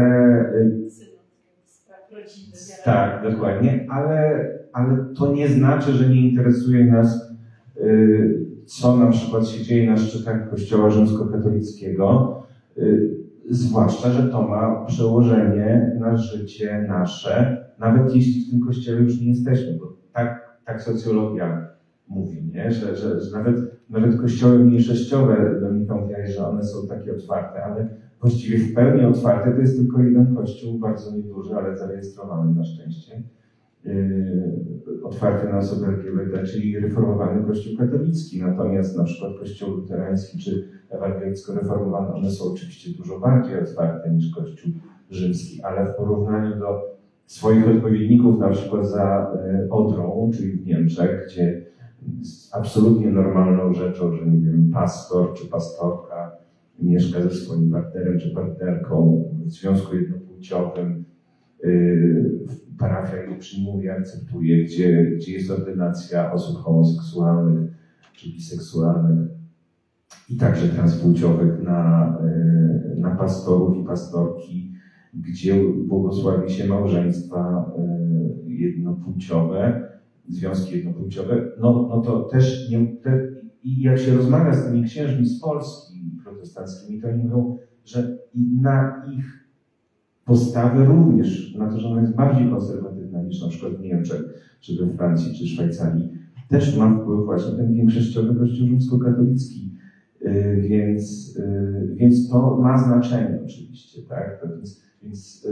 Tak, dokładnie, ale to nie znaczy, że nie interesuje nas, co na przykład się dzieje na szczytach Kościoła Rzymskokatolickiego, zwłaszcza, że to ma przełożenie na życie nasze, nawet jeśli w tym Kościele już nie jesteśmy, bo tak socjologia mówi, nie? Że nawet kościoły mniejszościowe, Dominika mówiła, że one są takie otwarte, ale właściwie w pełni otwarte to jest tylko jeden kościół, bardzo nieduży, ale zarejestrowany na szczęście, otwarty na osoby LGBT, czyli reformowany Kościół katolicki. Natomiast na przykład Kościół luterański czy ewangelicko-reformowany, one są oczywiście dużo bardziej otwarte niż Kościół rzymski, ale w porównaniu do swoich odpowiedników, na przykład za Odrą, czyli w Niemczech, gdzie jest absolutnie normalną rzeczą, że nie wiem, pastor czy pastorka mieszka ze swoim partnerem czy partnerką w związku jednopłciowym, parafia je przyjmuje, akceptuje, gdzie jest ordynacja osób homoseksualnych czy biseksualnych. i także transpłciowych na pastorów i pastorki, gdzie błogosławi się małżeństwa jednopłciowe, związki jednopłciowe, no to też i jak się rozmawia z tymi księżmi z Polski protestanckimi, to oni mówią, że i na ich postawę również, na to, że ona jest bardziej konserwatywna niż na przykład w Niemczech, czy we Francji, czy Szwajcarii, też ma wpływ właśnie ten większościowy Kościół rzymskokatolicki. Więc to ma znaczenie oczywiście, tak? Więc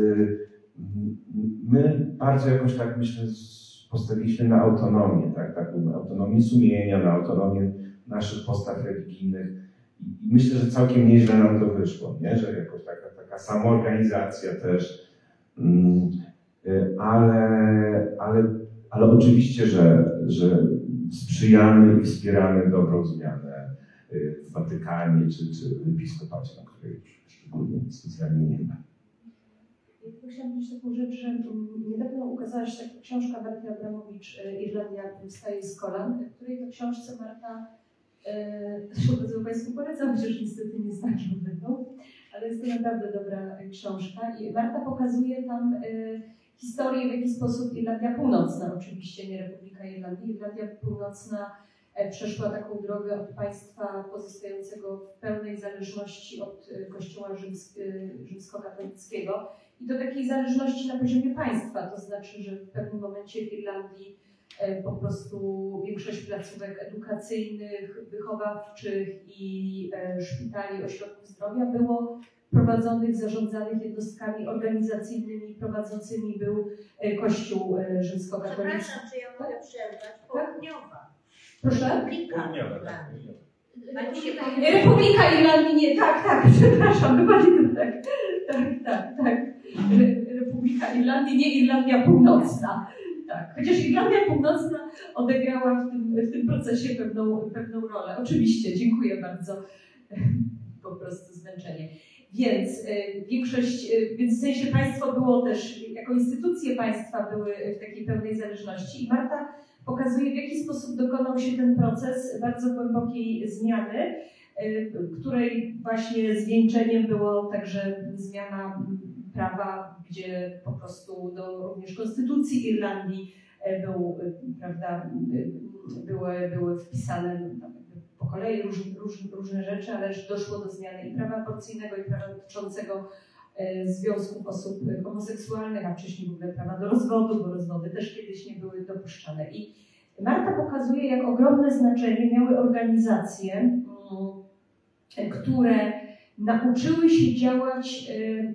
my bardzo jakoś tak myślę postawiliśmy na autonomię, tak? Taką autonomię sumienia, na autonomię naszych postaw religijnych i myślę, że całkiem nieźle nam to wyszło, nie? Że jakoś taka samoorganizacja też, ale oczywiście, że sprzyjamy i wspieramy dobrą zmianę w Watykanie czy w episkopacie, na której już szczególnie specjalnie nie ma. Ja chciałam powiedzieć taką rzecz, że niedawno ukazała się taka książka Marty Abramowicz, Irlandia wstaje z kolan, w której to książce Marta, zresztą Państwu polecam, chociaż niestety nie znają będą, ale jest to naprawdę dobra książka i Marta pokazuje tam historię, w jaki sposób Irlandia Północna, oczywiście nie Republika Irlandii, Irlandia Północna przeszła taką drogę od państwa pozostającego w pełnej zależności od Kościoła rzymskokatolickiego i do takiej zależności na poziomie państwa, to znaczy, że w pewnym momencie w Irlandii po prostu większość placówek edukacyjnych, wychowawczych i szpitali, ośrodków zdrowia było prowadzonych, zarządzanych jednostkami organizacyjnymi, prowadzącymi był Kościół rzymskokatolicki. Przepraszam, czy ja mogę przerwać? Południowa. Proszę? Republika Irlandii. Republika Irlandii, nie, tak, przepraszam, chyba nie tak. Republika Irlandii, nie Irlandia Północna. Tak, chociaż Irlandia Północna odegrała w tym procesie pewną rolę. Oczywiście, dziękuję bardzo. Po prostu zmęczenie. Więc więc w sensie państwo było też, jako instytucje państwa były w takiej pełnej zależności i Marta pokazuje, w jaki sposób dokonał się ten proces bardzo głębokiej zmiany, której właśnie zwieńczeniem było także zmiana prawa, gdzie po prostu do również konstytucji Irlandii były wpisane po kolei różne rzeczy, ale doszło do zmiany i prawa aborcyjnego, i prawa dotyczącego związków osób homoseksualnych, a wcześniej w ogóle prawa do rozwodu, bo rozwody też kiedyś nie były dopuszczane. I Marta pokazuje, jak ogromne znaczenie miały organizacje, które nauczyły się działać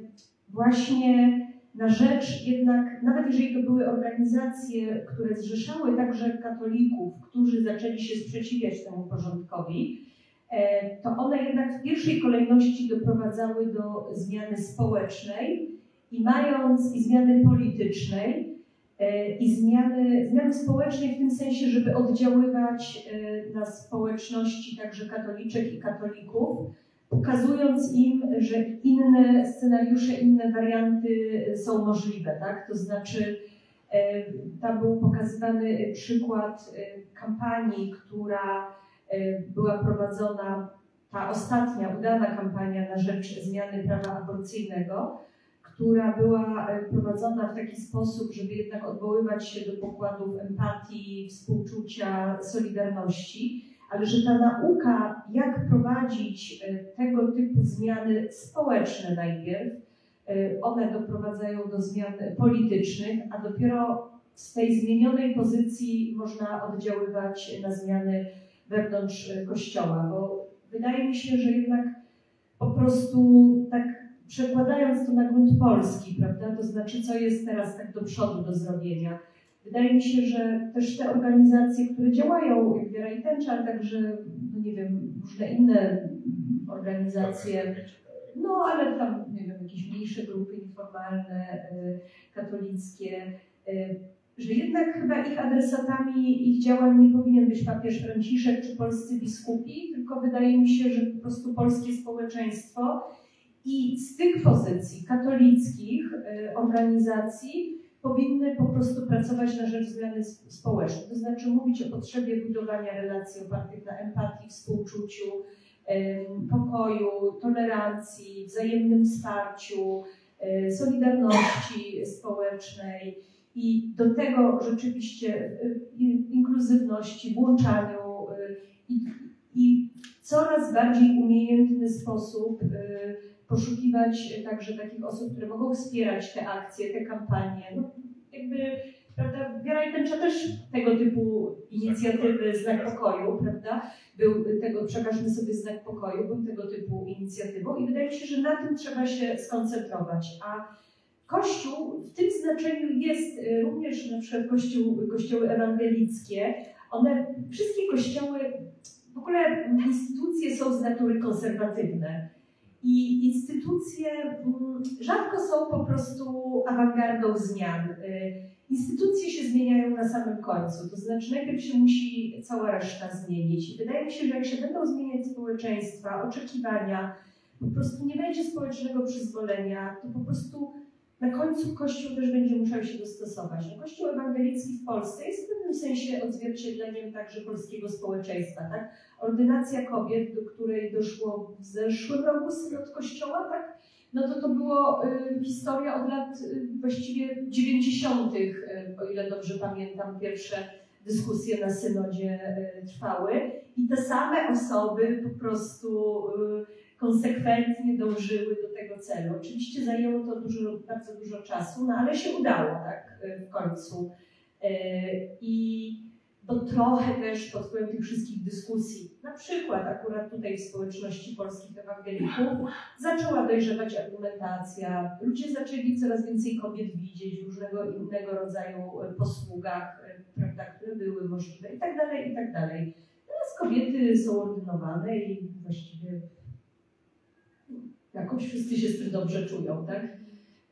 właśnie na rzecz jednak, nawet jeżeli to były organizacje, które zrzeszały także katolików, którzy zaczęli się sprzeciwiać temu porządkowi, to one jednak w pierwszej kolejności doprowadzały do zmiany społecznej i zmiany politycznej i zmiany społecznej w tym sensie, żeby oddziaływać na społeczności także katoliczek i katolików, pokazując im, że inne scenariusze, inne warianty są możliwe, tak? To znaczy tam był pokazywany przykład kampanii, która była prowadzona, ta ostatnia udana kampania na rzecz zmiany prawa aborcyjnego, która była prowadzona w taki sposób, żeby jednak odwoływać się do pokładów empatii, współczucia, solidarności, ale że ta nauka, jak prowadzić tego typu zmiany społeczne najpierw, one doprowadzają do zmian politycznych, a dopiero z tej zmienionej pozycji można oddziaływać na zmiany wewnątrz Kościoła, bo wydaje mi się, że jednak po prostu tak przekładając to na grunt polski, prawda, to znaczy co jest teraz tak do przodu do zrobienia. Wydaje mi się, że też te organizacje, które działają, jak Wiara i Tęcza, ale także, no nie wiem, różne inne organizacje, no ale tam, nie wiem, jakieś mniejsze grupy informalne, katolickie, że jednak chyba ich adresatami ich działań nie powinien być papież Franciszek czy polscy biskupi, tylko wydaje mi się, że po prostu polskie społeczeństwo i z tych pozycji katolickich organizacji powinny po prostu pracować na rzecz zmiany społecznej. To znaczy mówić o potrzebie budowania relacji opartych na empatii, współczuciu, pokoju, tolerancji, wzajemnym wsparciu, solidarności społecznej i do tego rzeczywiście inkluzywności, włączaniu i w coraz bardziej umiejętny sposób poszukiwać także takich osób, które mogą wspierać te akcje, te kampanie. No, jakby, prawda, Wiara i Tęcza też tego typu inicjatywy Znak Pokoju, prawda? Był tego, przekażmy sobie Znak Pokoju, był tego typu inicjatywą i wydaje mi się, że na tym trzeba się skoncentrować. A Kościół w tym znaczeniu jest również na przykład kościoły ewangelickie. One, wszystkie kościoły, w ogóle instytucje są z natury konserwatywne. I instytucje rzadko są po prostu awangardą zmian. Instytucje się zmieniają na samym końcu, to znaczy najpierw się musi cała reszta zmienić. I wydaje mi się, że jak się będą zmieniać społeczeństwa, oczekiwania, po prostu nie będzie społecznego przyzwolenia, to po prostu na końcu Kościół też będzie musiał się dostosować. No, Kościół ewangelicki w Polsce jest w pewnym sensie odzwierciedleniem także polskiego społeczeństwa. Tak? Ordynacja kobiet, do której doszło w zeszłym roku synod Kościoła, tak? No to było historia od lat właściwie 90., o ile dobrze pamiętam, pierwsze dyskusje na synodzie trwały i te same osoby po prostu konsekwentnie dążyły do tego celu. Oczywiście zajęło to bardzo dużo czasu, no ale się udało tak w końcu. Bo trochę też pod wpływem tych wszystkich dyskusji, na przykład akurat tutaj w społeczności polskich ewangelików, zaczęła dojrzewać argumentacja. Ludzie zaczęli coraz więcej kobiet widzieć w różnego innego rodzaju posługach, prawda, które były możliwe i tak dalej, i tak dalej. Teraz kobiety są ordynowane i właściwie jakoś wszyscy się z tym dobrze czują, tak?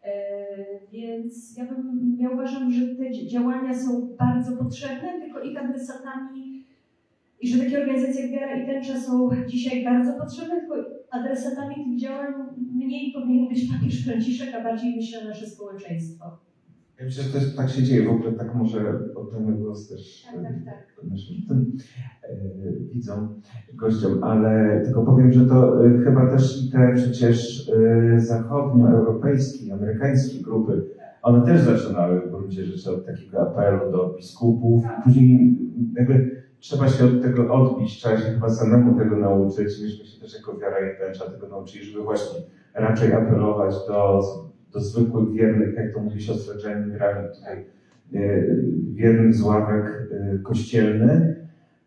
Więc ja uważam, że te działania są bardzo potrzebne, tylko ich adresatami i że takie organizacje jak Wiara i Tęcza są dzisiaj bardzo potrzebne, tylko adresatami tych działań mniej powinien być papież Franciszek, a bardziej myślę nasze społeczeństwo. Ja myślę, że też tak się dzieje. W ogóle tak może oddamy głos też naszym widzom, gościom, ale tylko powiem, że to chyba też i te przecież zachodnioeuropejskie, amerykańskie grupy, one też zaczynały w gruncie rzeczy od takiego apelu do biskupów. Później jakby trzeba się od tego odbić, trzeba się chyba samemu tego nauczyć. Myśmy się też jako Wiara i Tęcza tego nauczyli, żeby właśnie raczej apelować do zwykłych wiernych, jak to mówi siostra Jenny Mirami tutaj, wiernych z ławek kościelnych.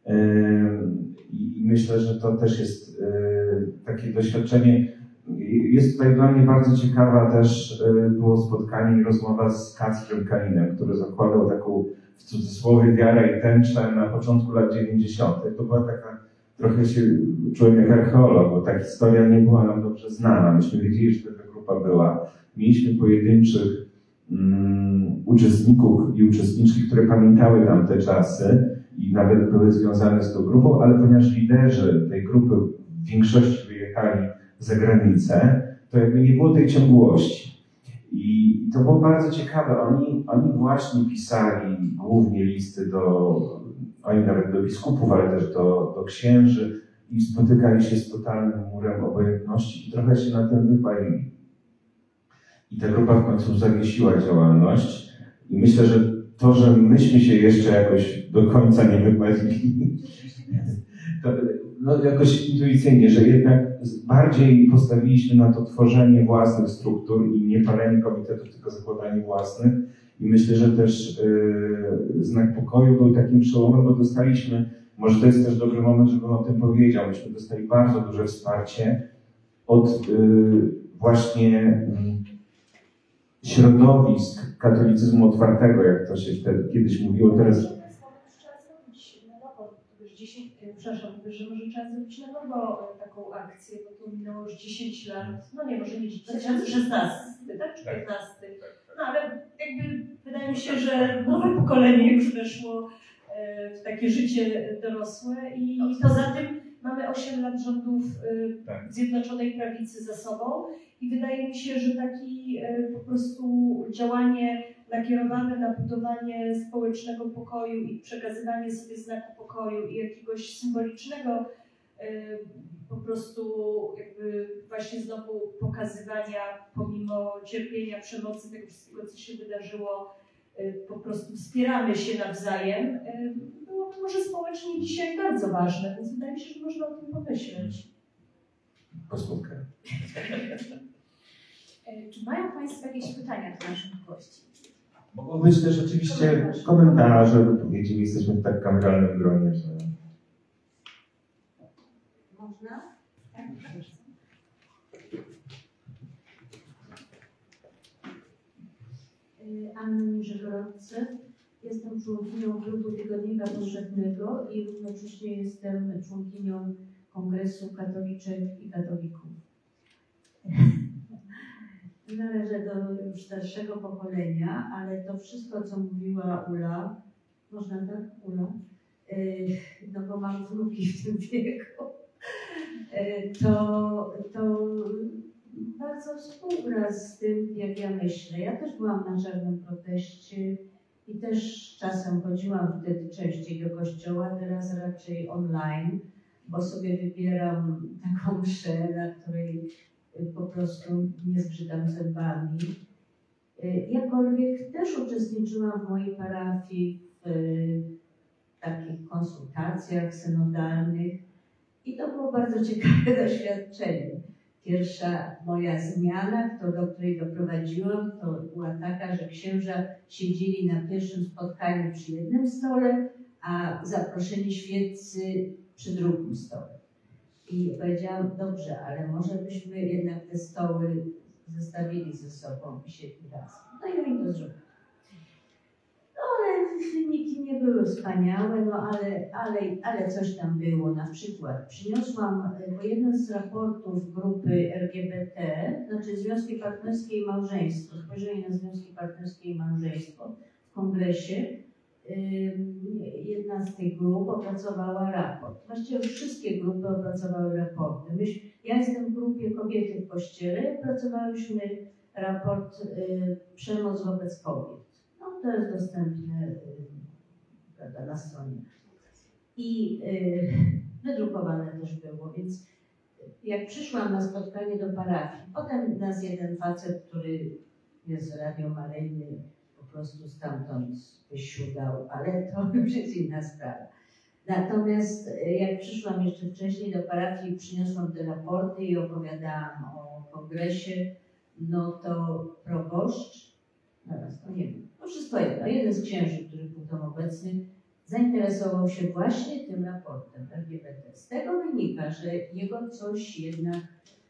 I myślę, że to też jest takie doświadczenie. Jest tutaj dla mnie bardzo ciekawa też, było spotkanie i rozmowa z Kacprem Kalinem, który zakładał taką, w cudzysłowie, Wiarę i Tęczę na początku lat 90. To była taka, trochę się czułem jak archeolog, bo ta historia nie była nam dobrze znana. Myśmy wiedzieli, że taka grupa była. Mieliśmy pojedynczych uczestników i uczestniczki, które pamiętały tamte czasy i nawet były związane z tą grupą, ale ponieważ liderzy tej grupy w większości wyjechali za granicę, to jakby nie było tej ciągłości. I to było bardzo ciekawe. Oni właśnie pisali głównie listy oni nawet do biskupów, ale też do księży i spotykali się z totalnym murem obojętności i trochę się na tym wypalili. I ta grupa w końcu zawiesiła działalność i myślę, że to, że myśmy się jeszcze jakoś do końca nie wypalili, to jakoś intuicyjnie, że jednak bardziej postawiliśmy na to tworzenie własnych struktur i nie palenie komitetów, tylko zakładanie własnych. I myślę, że też Znak Pokoju był takim przełomem, bo dostaliśmy, może to jest też dobry moment, żebym o tym powiedział, myśmy dostali bardzo duże wsparcie od właśnie środowisk katolicyzmu otwartego, jak to się wtedy kiedyś mówiło, teraz... Przepraszam, że może trzeba zrobić na nowo taką akcję, bo to minęło już 10 lat, no nie, może nie 2016, tak, czy 15. No ale jakby wydaje mi się, że nowe pokolenie już weszło w takie życie dorosłe i poza tym mamy 8 lat rządów Zjednoczonej Prawicy za sobą i wydaje mi się, że taki po prostu działanie nakierowane na budowanie społecznego pokoju i przekazywanie sobie znaku pokoju i jakiegoś symbolicznego po prostu jakby właśnie znowu pokazywania pomimo cierpienia, przemocy, tego wszystkiego, co się wydarzyło, po prostu wspieramy się nawzajem, byłoby może społecznie dzisiaj bardzo ważne, więc wydaje mi się, że można o tym pomyśleć. Posłówkę. Czy mają Państwo jakieś pytania do naszych gości? Mogą być też oczywiście komentarze, wypowiedzi. Jesteśmy w tak kameralnym gronie, że... Można? Tak, proszę. Anna Niżegorowcy. Jestem członkinią Klubu Tygodnika Powszechnego i równocześnie jestem członkinią Kongresu Katoliczek i Katolików. Należę do już starszego pokolenia, ale to wszystko, co mówiła Ula, można tak, Ula? No bo mam wnuki w tym wieku, to bardzo współgra z tym, jak ja myślę. Ja też byłam na czarnym proteście i też czasem chodziłam wtedy częściej do kościoła, teraz raczej online, bo sobie wybieram taką mszę, na której po prostu nie zgrzytam zębami. Jakkolwiek też uczestniczyłam w mojej parafii w takich konsultacjach synodalnych i to było bardzo ciekawe doświadczenie. Pierwsza moja zmiana, do której doprowadziłam, to była taka, że księża siedzieli na pierwszym spotkaniu przy jednym stole, a zaproszeni świeccy przy drugim stole. I powiedziałam, dobrze, ale może byśmy jednak te stoły zestawili ze sobą i siedli razem. No i oni to zrobili. No ale wyniki nie były wspaniałe, no ale coś tam było. Na przykład przyniosłam, bo jeden z raportów grupy LGBT, znaczy Związki Partnerskie i Małżeństwo, spojrzenie na Związki Partnerskie i Małżeństwo w kongresie, jedna z tych grup opracowała raport. Właściwie wszystkie grupy opracowały raporty. Ja jestem w grupie Kobiety w Kościele, opracowałyśmy raport Przemoc wobec kobiet. No, to jest dostępne prawda, na stronie. I wydrukowane też było, więc jak przyszłam na spotkanie do parafii, potem nas jeden facet, który jest z Radio Maryjny, po prostu stamtąd wysiudał, ale to już jest inna sprawa. Natomiast jak przyszłam jeszcze wcześniej do parafii i przyniosłam te raporty i opowiadałam o kongresie, no to proboszcz, zaraz, to nie wiem, no wszystko jedno, jeden z księży, który był tam obecny, zainteresował się właśnie tym raportem LGBT. Z tego wynika, że jego coś jednak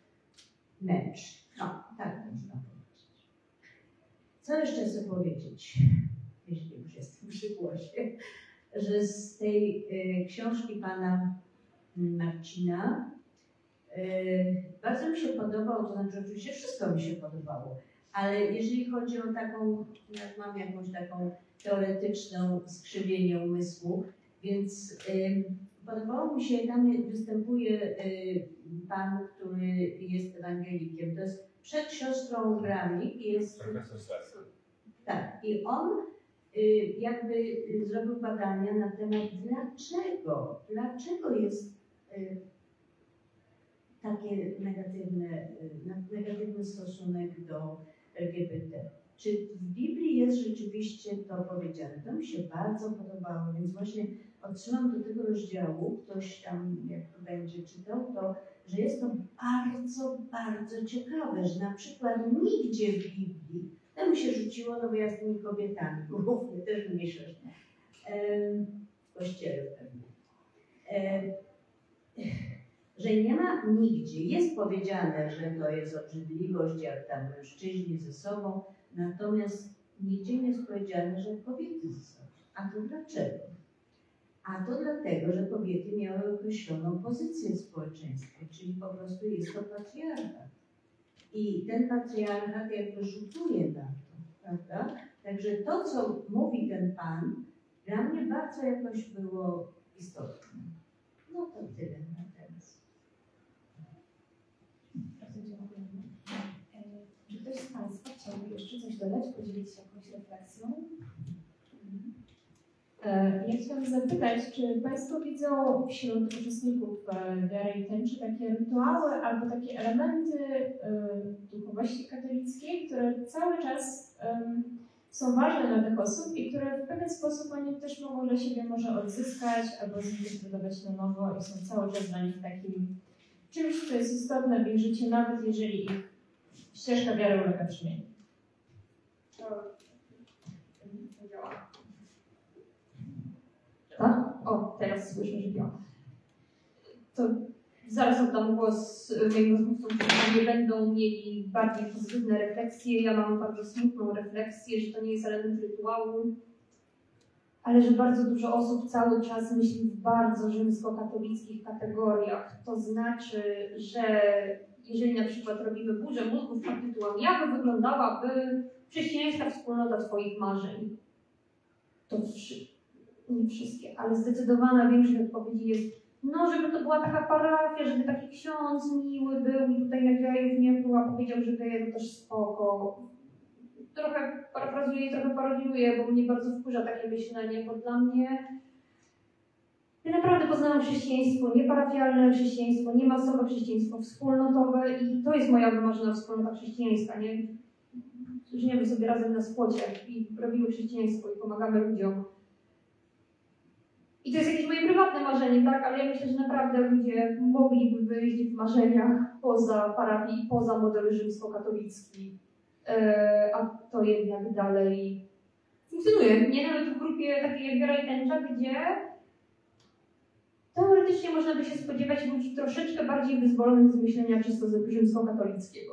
męczy. No, tak można powiedzieć. Co jeszcze chcę powiedzieć, jeśli już jestem przy głosie, że z tej książki pana Marcina bardzo mi się podobało, to znaczy oczywiście wszystko mi się podobało, ale jeżeli chodzi o taką, jak mam jakąś taką teoretyczną skrzywienie umysłu, więc podobało mi się, tam występuje pan, który jest ewangelikiem, to jest przed siostrą Bramik i jest... Profesor Starski. Tak, i on jakby zrobił badania na temat dlaczego jest taki negatywny stosunek do LGBT. Czy w Biblii jest rzeczywiście to powiedziane? To mi się bardzo podobało, więc właśnie odsyłam do tego rozdziału, ktoś tam jak to będzie czytał, to, że jest to bardzo, bardzo ciekawe, że na przykład nigdzie w Biblii, to mi się rzuciło, no bo ja z tymi kobietami głównie też myślę, w kościele pewnie, że nie ma nigdzie, jest powiedziane, że to jest obrzydliwość, jak tam mężczyźni ze sobą, natomiast nigdzie nie jest powiedziane, że kobiety ze sobą. A to dlaczego? A to dlatego, że kobiety miały określoną pozycję w społeczeństwie, czyli po prostu jest to patriarchat. I ten patriarchat jakby rzutuje na to, prawda? Także to, co mówi ten pan, dla mnie bardzo jakoś było istotne. No to tyle na teraz. Bardzo dziękuję. Czy ktoś z Państwa chciałby jeszcze coś dodać, podzielić się jakąś refleksją? Ja chciałam zapytać, czy Państwo widzą wśród uczestników wiary i tęczy takie rytuały albo takie elementy duchowości katolickiej, które cały czas są ważne dla tych osób i które w pewien sposób oni też mogą dla siebie może odzyskać albo zinterpretować na nowo i są cały czas dla nich takim czymś, co jest istotne w ich życiu, nawet jeżeli ich ścieżka wiary ulega przemianie. Tak? O, teraz słyszę, że działa. To zaraz oddam głos moim rozmówcom, którzy nie będą mieli bardziej pozytywne refleksje. Ja mam bardzo smutną refleksję, że to nie jest element rytuału, ale że bardzo dużo osób cały czas myśli w bardzo rzymskokatolickich kategoriach. To znaczy, że jeżeli na przykład robimy burzę mózgów pod tytułem jak wyglądałaby chrześcijańska wspólnota Twoich marzeń, to nie wszystkie, ale zdecydowana większość odpowiedzi jest no, żeby to była taka parafia, żeby taki ksiądz miły był i tutaj na gejów nie był, a powiedział, że geje to też spoko. Trochę parafrazuję, trochę parodiuję, bo mnie bardzo wkurza takie myślenie, bo dla mnie ja naprawdę poznałam chrześcijaństwo nieparafialne, chrześcijaństwo niemasowe, chrześcijaństwo wspólnotowe i to jest moja wymarzona wspólnota chrześcijańska, nie? Żyjemy sobie razem na spłocie i robimy chrześcijaństwo i pomagamy ludziom. I to jest jakieś moje prywatne marzenie, tak? Ale ja myślę, że naprawdę ludzie mogliby wyjść w marzeniach poza parafię i poza model rzymskokatolicki. A to jednak dalej funkcjonuje. Nie nawet w grupie takiej jak Wiara i Tęcza, gdzie teoretycznie można by się spodziewać ludzi troszeczkę bardziej wyzwolonych z myślenia czysto rzymskokatolickiego.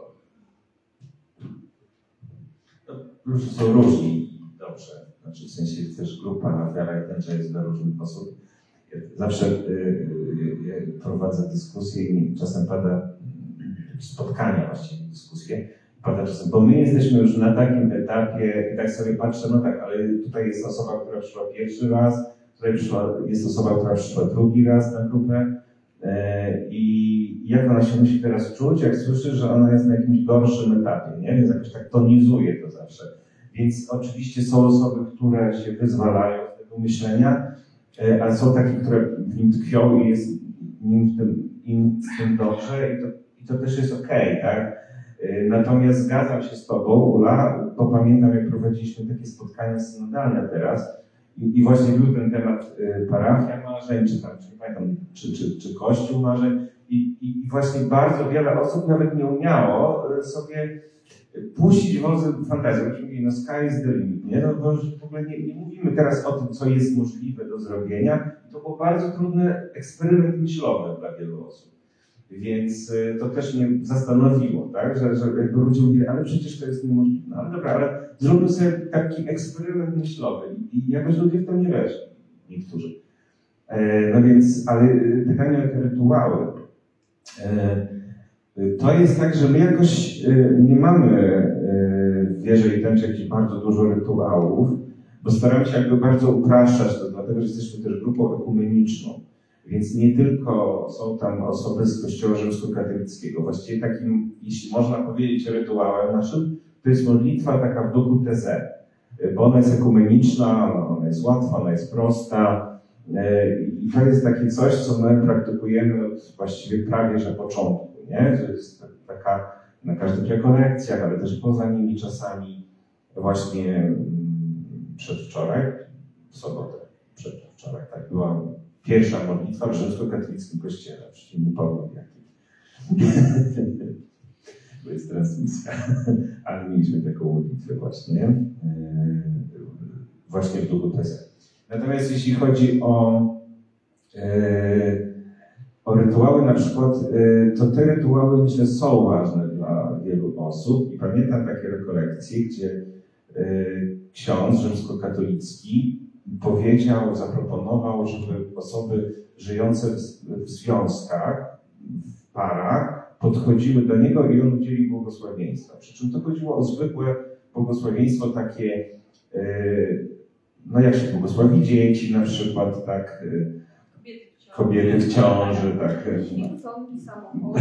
Ludzie są różni, dobrze. Znaczy, w sensie też grupa Wiara i Tęcza jest dla różnych osób. Ja zawsze prowadzę dyskusje i czasem pada spotkania właściwie, dyskusje. Pada czasem, bo my jesteśmy już na takim etapie i tak sobie patrzę, no tak, ale tutaj jest osoba, która przyszła pierwszy raz, tutaj jest osoba, która przyszła drugi raz na grupę i jak ona się musi teraz czuć, jak słyszy, że ona jest na jakimś gorszym etapie, nie? Więc jakoś tak tonizuje to zawsze. Więc oczywiście są osoby, które się wyzwalają z tego myślenia, a są takie, które w nim tkwią i jest im z tym dobrze i to też jest okej, tak? Natomiast zgadzam się z Tobą, Ula, bo pamiętam, jak prowadziliśmy takie spotkania synodalne teraz i właśnie był ten temat parafia marzeń, czy tam, nie pamiętam, czy kościół marzeń i właśnie bardzo wiele osób nawet nie umiało sobie puścić wozy fantazji. Mówili, no sky is the limit, nie? No bo w ogóle nie mówimy teraz o tym, co jest możliwe do zrobienia. To był bardzo trudny eksperyment myślowy dla wielu osób. Więc to też mnie zastanowiło, tak? Że jakby ludzie mówili, ale przecież to jest niemożliwe. No ale dobra, ale zróbmy sobie taki eksperyment myślowy i jakoś ludzie w to nie weszli, niektórzy. No więc, ale pytanie o te rytuały. To jest tak, że my jakoś nie mamy w Wierze i Tęczy jakichś bardzo dużo rytuałów, bo staramy się jakby bardzo upraszczać to, dlatego że jesteśmy też grupą ekumeniczną. Więc nie tylko są tam osoby z Kościoła rzymskokatolickiego. Właściwie takim, jeśli można powiedzieć, rytuałem naszym, to jest modlitwa taka w duchu teze, bo ona jest ekumeniczna, ona jest łatwa, ona jest prosta i to jest takie coś, co my praktykujemy od właściwie prawie że początku, nie? Że jest taka na każdych rekolekcjach, ale też poza nimi czasami właśnie przedwczoraj, w sobotę, przedwczoraj, tak była pierwsza modlitwa w rzymskokatolickim kościele, przecież nie powiem jakiej. Bo jest transmisja, ale mieliśmy taką modlitwę właśnie w duchu tezy. Natomiast jeśli chodzi o rytuały na przykład, to te rytuały myślę są ważne dla wielu osób i pamiętam takie rekolekcje, gdzie ksiądz rzymskokatolicki powiedział, zaproponował, żeby osoby żyjące w związkach, w parach, podchodziły do niego i on udzielił błogosławieństwa. Przy czym to chodziło o zwykłe błogosławieństwo takie, no jak się błogosławi dzieci na przykład, tak, kobiety w ciąży, tak. Święconki, samochody.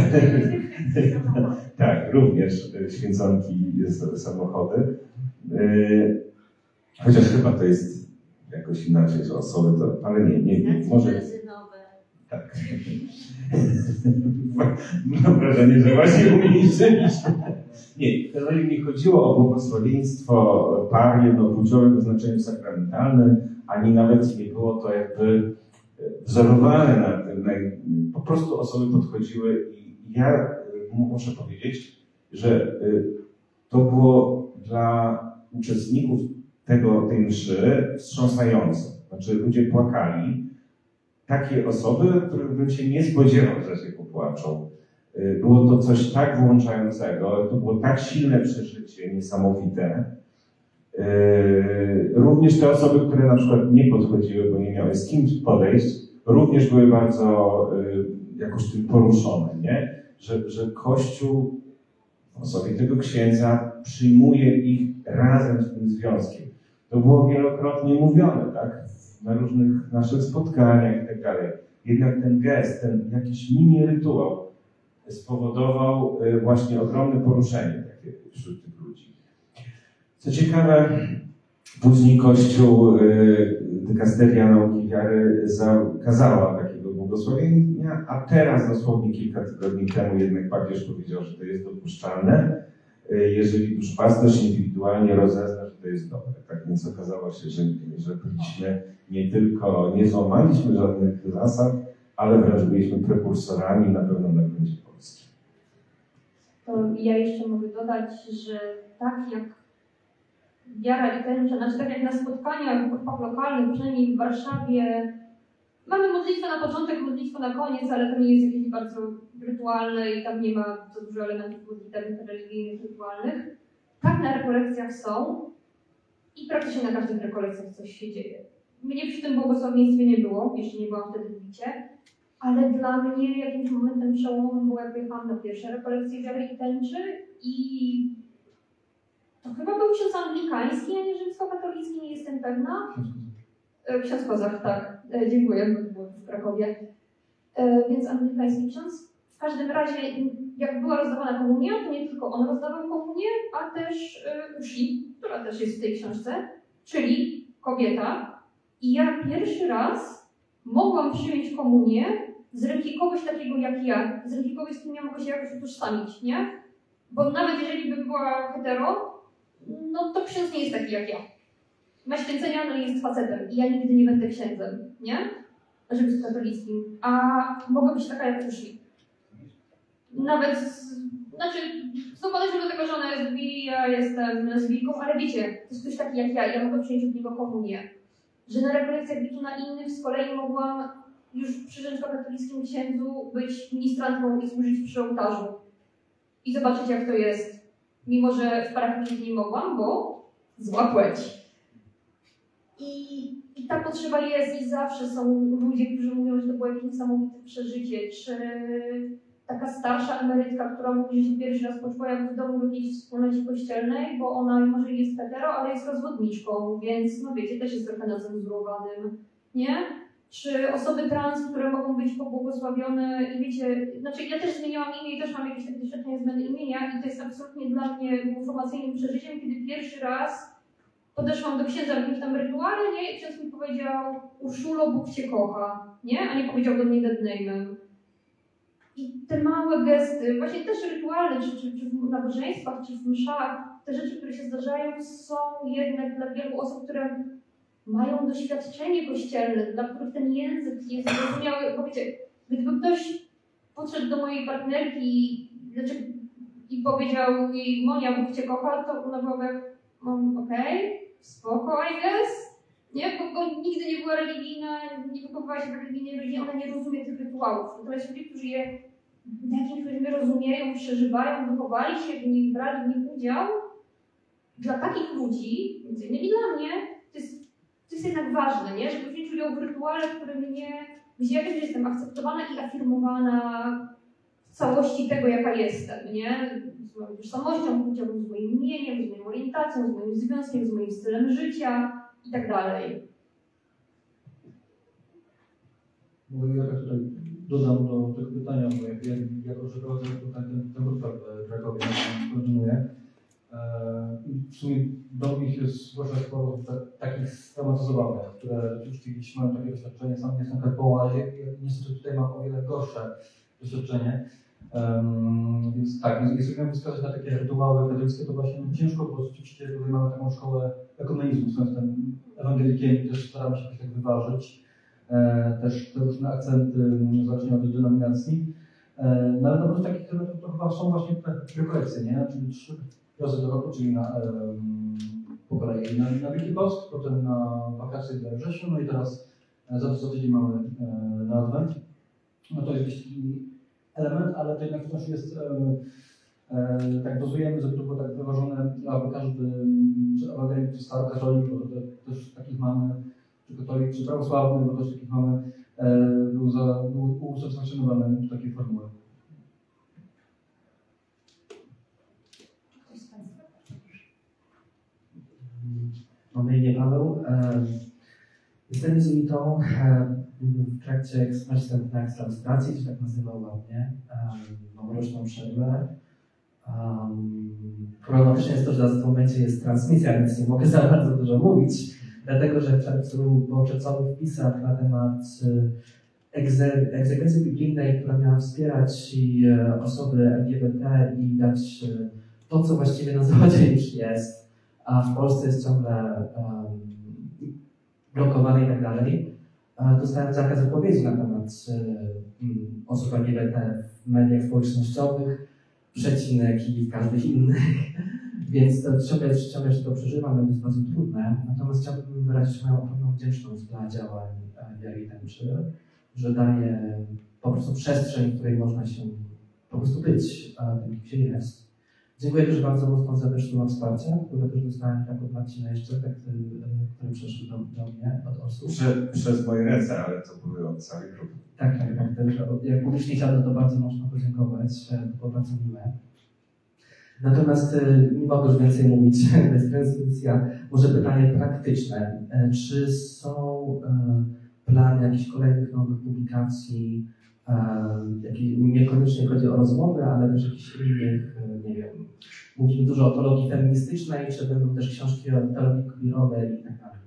Tak, również święconki, samochody. Chociaż chyba to jest jakoś inaczej, że osoby to, ale nie, może... benzynowe. Tak. Mam wrażenie, że właśnie umniejszyliśmy. Nie, jeżeli mi chodziło o błogosławieństwo par jednopłciowych o znaczeniu sakramentalnym, ani nawet nie było to jakby wzorowane na tym. Po prostu osoby podchodziły i ja muszę powiedzieć, że to było dla uczestników tej mszy wstrząsające. Znaczy ludzie płakali. Takie osoby, których bym się nie spodziewał, że się popłaczą. Było to coś tak włączającego, to było tak silne przeżycie, niesamowite. Również te osoby, które na przykład nie podchodziły, bo nie miały z kim podejść, również były bardzo jakoś tym poruszone, nie? Że Kościół w osobie tego księdza przyjmuje ich razem z tym związkiem. To było wielokrotnie mówione, tak? Na różnych naszych spotkaniach i tak dalej. Jednak ten gest, ten jakiś mini rytuał spowodował właśnie ogromne poruszenie takie wśród tych ludzi. Co ciekawe, później Kościół, dykasteria nauki wiary zakazała takiego błogosławienia, a teraz dosłownie kilka tygodni temu jednak papież powiedział, że to jest dopuszczalne, jeżeli duszpasterz indywidualnie rozezna, że to jest dobre. Tak więc okazało się, że byliśmy nie złamaliśmy żadnych zasad, ale wręcz byliśmy prekursorami na pewno na gruncie polskim. To ja jeszcze mogę dodać, że tak jak wiara i tęcza, znaczy tak jak na spotkaniach w grupach lokalnych, przynajmniej w Warszawie, mamy modlitwę na początek, modlitwę na koniec, ale to nie jest jakieś bardzo rytualne i tam nie ma za dużo elementów modlitewnych, religijnych, rytualnych. Tak na rekolekcjach są i praktycznie na każdych rekolekcjach coś się dzieje. Mnie przy tym błogosławieństwie nie było, jeszcze nie byłam wtedy w Wicie, ale dla mnie jakimś momentem przełomowym było, jak jechałam na pierwsze rekolekcje wiary i tęczy i to chyba był ksiądz anglikański, a nie rzymskokatolicki, nie jestem pewna. Ksiądz Kozak, tak. Dziękuję, bo to było w Krakowie. Więc anglikański ksiądz. W każdym razie, jak była rozdawana komunia, to nie tylko on rozdawał komunię, a też Ushi, która też jest w tej książce, czyli kobieta. I ja pierwszy raz mogłam przyjąć komunię z ręki kogoś takiego jak ja, z ręki kogoś, z kim ja mogę się jakoś utożsamić, nie? Bo nawet jeżeli bym była hetero, no to ksiądz nie jest taki jak ja. Ma święcenia, no jest facetem i ja nigdy nie będę księdzem, nie? Rzymskokatolickim. A mogę być taka jak Ushi. Nawet, znaczy, są podejrzewam do tego, że ona jest bi, ja jestem lesbijką, ale wiecie, to jest ktoś taki jak ja mogę przyjąć od niego komunię. Że na rekolekcjach Bitu na innych z kolei mogłam już przy rzymskokatolickim księdzu być ministrantką i służyć przy ołtarzu. I zobaczyć, jak to jest. Mimo że w parafii nie mogłam, bo zła płeć. I ta potrzeba jest i zawsze są ludzie, którzy mówią, że to było jakieś niesamowite przeżycie. Czy taka starsza emerytka, która mówi, że się pierwszy raz poczuła jak w domu w jakiejś wspólnocie kościelnej, bo ona może jest hetero, ale jest rozwodniczką, więc no wiecie, też jest trochę nacenzurowanym, nie? Czy osoby trans, które mogą być pobłogosławione i wiecie, znaczy ja też zmieniłam imię i też mam jakieś takie doświadczenie zmiany imienia i to jest absolutnie dla mnie informacyjnym przeżyciem, kiedy pierwszy raz podeszłam do księdza w jakimś tam rytuale, nie? I ksiądz mi powiedział: Urszulo, Bóg cię kocha, nie? A nie powiedział do mnie dead name'em. I te małe gesty, właśnie też rytualne, czy w nabożeństwach, czy w mszach, te rzeczy, które się zdarzają, są jednak dla wielu osób, które mają doświadczenie kościelne, dla których ten język jest zrozumiały. Bo wiecie, gdyby ktoś podszedł do mojej partnerki i powiedział jej: Monia, Bóg cię kocha, to ona byłaby okej, spoko, I guess. Nie? Bo nigdy nie była religijna, nie wychowywała się w religijnej rodzinie, ona nie rozumie tych rytuałów. Natomiast ludzie, którzy je w jakimś poziomie rozumieją, przeżywają, wychowali się w nich, brali w nich udział, dla takich ludzi, między innymi dla mnie, to jest jednak ważne, nie? Żeby wziąć udział w rytuale, w którym gdzie ja wiem, że jestem akceptowana i afirmowana w całości tego, jaka jestem, nie? Z moją tożsamością płciową, z moim imieniem, z moją orientacją, z moim związkiem, z moim stylem życia i tak dalej. Mogę ja tak tutaj dodam do tego pytania, bo ja proszę prowadzę tę grupę w Krakowie, koordynuję. W sumie do nich jest zwłaszcza sporo takich stematyzowanych, które rzeczywiście gdzieś mają takie doświadczenie. Sam jestem Herboła, niestety tutaj mam o wiele gorsze doświadczenie. Więc tak, jeżeli miałbym wskazać na takie rytuały katolickie, to właśnie ciężko, bo rzeczywiście tutaj mamy taką szkołę ekumenizmu, z tym ewangelikiem i też staramy się tak wyważyć. Też te różne akcenty zależnie od denominacji. No ale oprócz takich elementów to chyba są właśnie te rekolekcje, nie? Czyli 3 razy do roku, czyli po kolei na Wielki Post, potem na wakacje we wrześniu, no i teraz za tydzień mamy na Adwent. No to jest gdzieś taki element, ale to jednak wciąż jest, tak dozujemy, żeby to było tak wyważone, aby każdy, czy ewangelik, czy starokatolik, bo to też takich mamy, czy katolik, czy prawosławny, bo też takich mamy, był usatysfakcjonowany do takiej formuły. Mam na imię Paweł. Jestem jezuitą. W trakcie następnej ekstrastacji, to się tak nazywał ładnie, mam roczną przerwę. Problematyczne jest to, że w tym momencie jest transmisja, więc nie mogę za bardzo dużo mówić, dlatego że w czerwcu po czerwcowych wpisach na temat egzegezji biblijnej, która miała wspierać osoby LGBT i dać to, co właściwie na zachodzie już jest, a w Polsce jest ciągle blokowane i tak dalej. Dostałem zakaz wypowiedzi na temat osób LGBT w mediach społecznościowych, przecinek i w każdych innych, więc to ciągle to przeżywam, to jest bardzo trudne. Natomiast chciałbym wyrazić moją ogromną wdzięczność dla działań Wiary i Tęczy, że daje po prostu przestrzeń, w której można się po prostu być tym, gdzie jest. Dziękuję też bardzo mocno za też słowa wsparcia, które też dostałem tak od Marcina jeszcze, które przeszły do mnie od osób. Przez moje ręce, ale to były od całej grupy. Tak. Też, jak publicznie chciałbym to bardzo mocno podziękować, to było bardzo miłe. Natomiast nie mogę już więcej mówić, to jest transmisja. Może pytanie praktyczne. Czy są plany jakichś kolejnych nowych publikacji, niekoniecznie chodzi o rozmowy, ale też jakichś innych, nie wiem, mówimy dużo o teologii feministycznej, czy będą też książki o teologii queerowej i tak dalej?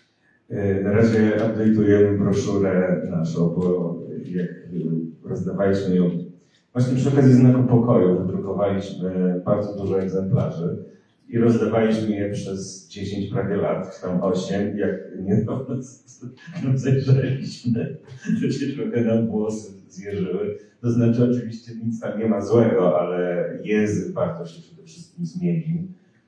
Na razie update'ujemy broszurę naszą, bo jak rozdawaliśmy ją właśnie przy okazji Znaku Pokoju, wydrukowaliśmy bardzo dużo egzemplarzy i rozdawaliśmy je przez 10 prawie lat, tam 8, jak niedawno zajrzeliśmy, to się trochę nam włosy zjeżyły. To znaczy oczywiście nic tam nie ma złego, ale język bardzo się przede wszystkim zmienił.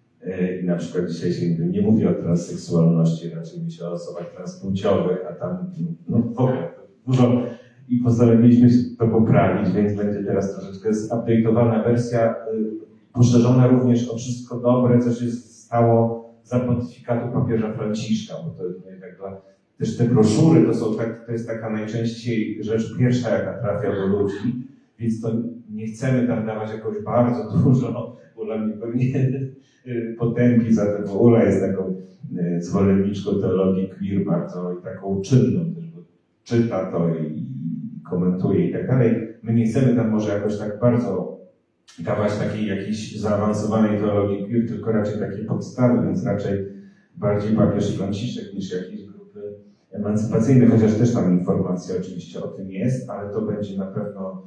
I na przykład dzisiaj się nie mówi o transseksualności, raczej mówi się o osobach transpłciowych, a tam no w ogóle dużo i postanowiliśmy się to poprawić, więc będzie teraz troszeczkę zupdate'owana wersja, poszerzona również o wszystko dobre, co się stało za pontyfikatu papieża Franciszka, bo to tak też te broszury to jest taka najczęściej rzecz pierwsza, jaka trafia do ludzi, więc to nie chcemy tam dawać jakoś bardzo dużo, Ula mnie pewnie potępi za to, bo Ula jest taką zwolenniczką teologii queer bardzo i taką czynną też, bo czyta to i komentuje i tak dalej. My nie chcemy tam może jakoś tak bardzo dawać takiej jakiejś zaawansowanej teologii queer, tylko raczej takie podstawy, więc raczej bardziej papież Franciszek niż jakieś grupy emancypacyjne, chociaż też tam informacja oczywiście o tym jest, ale to będzie na pewno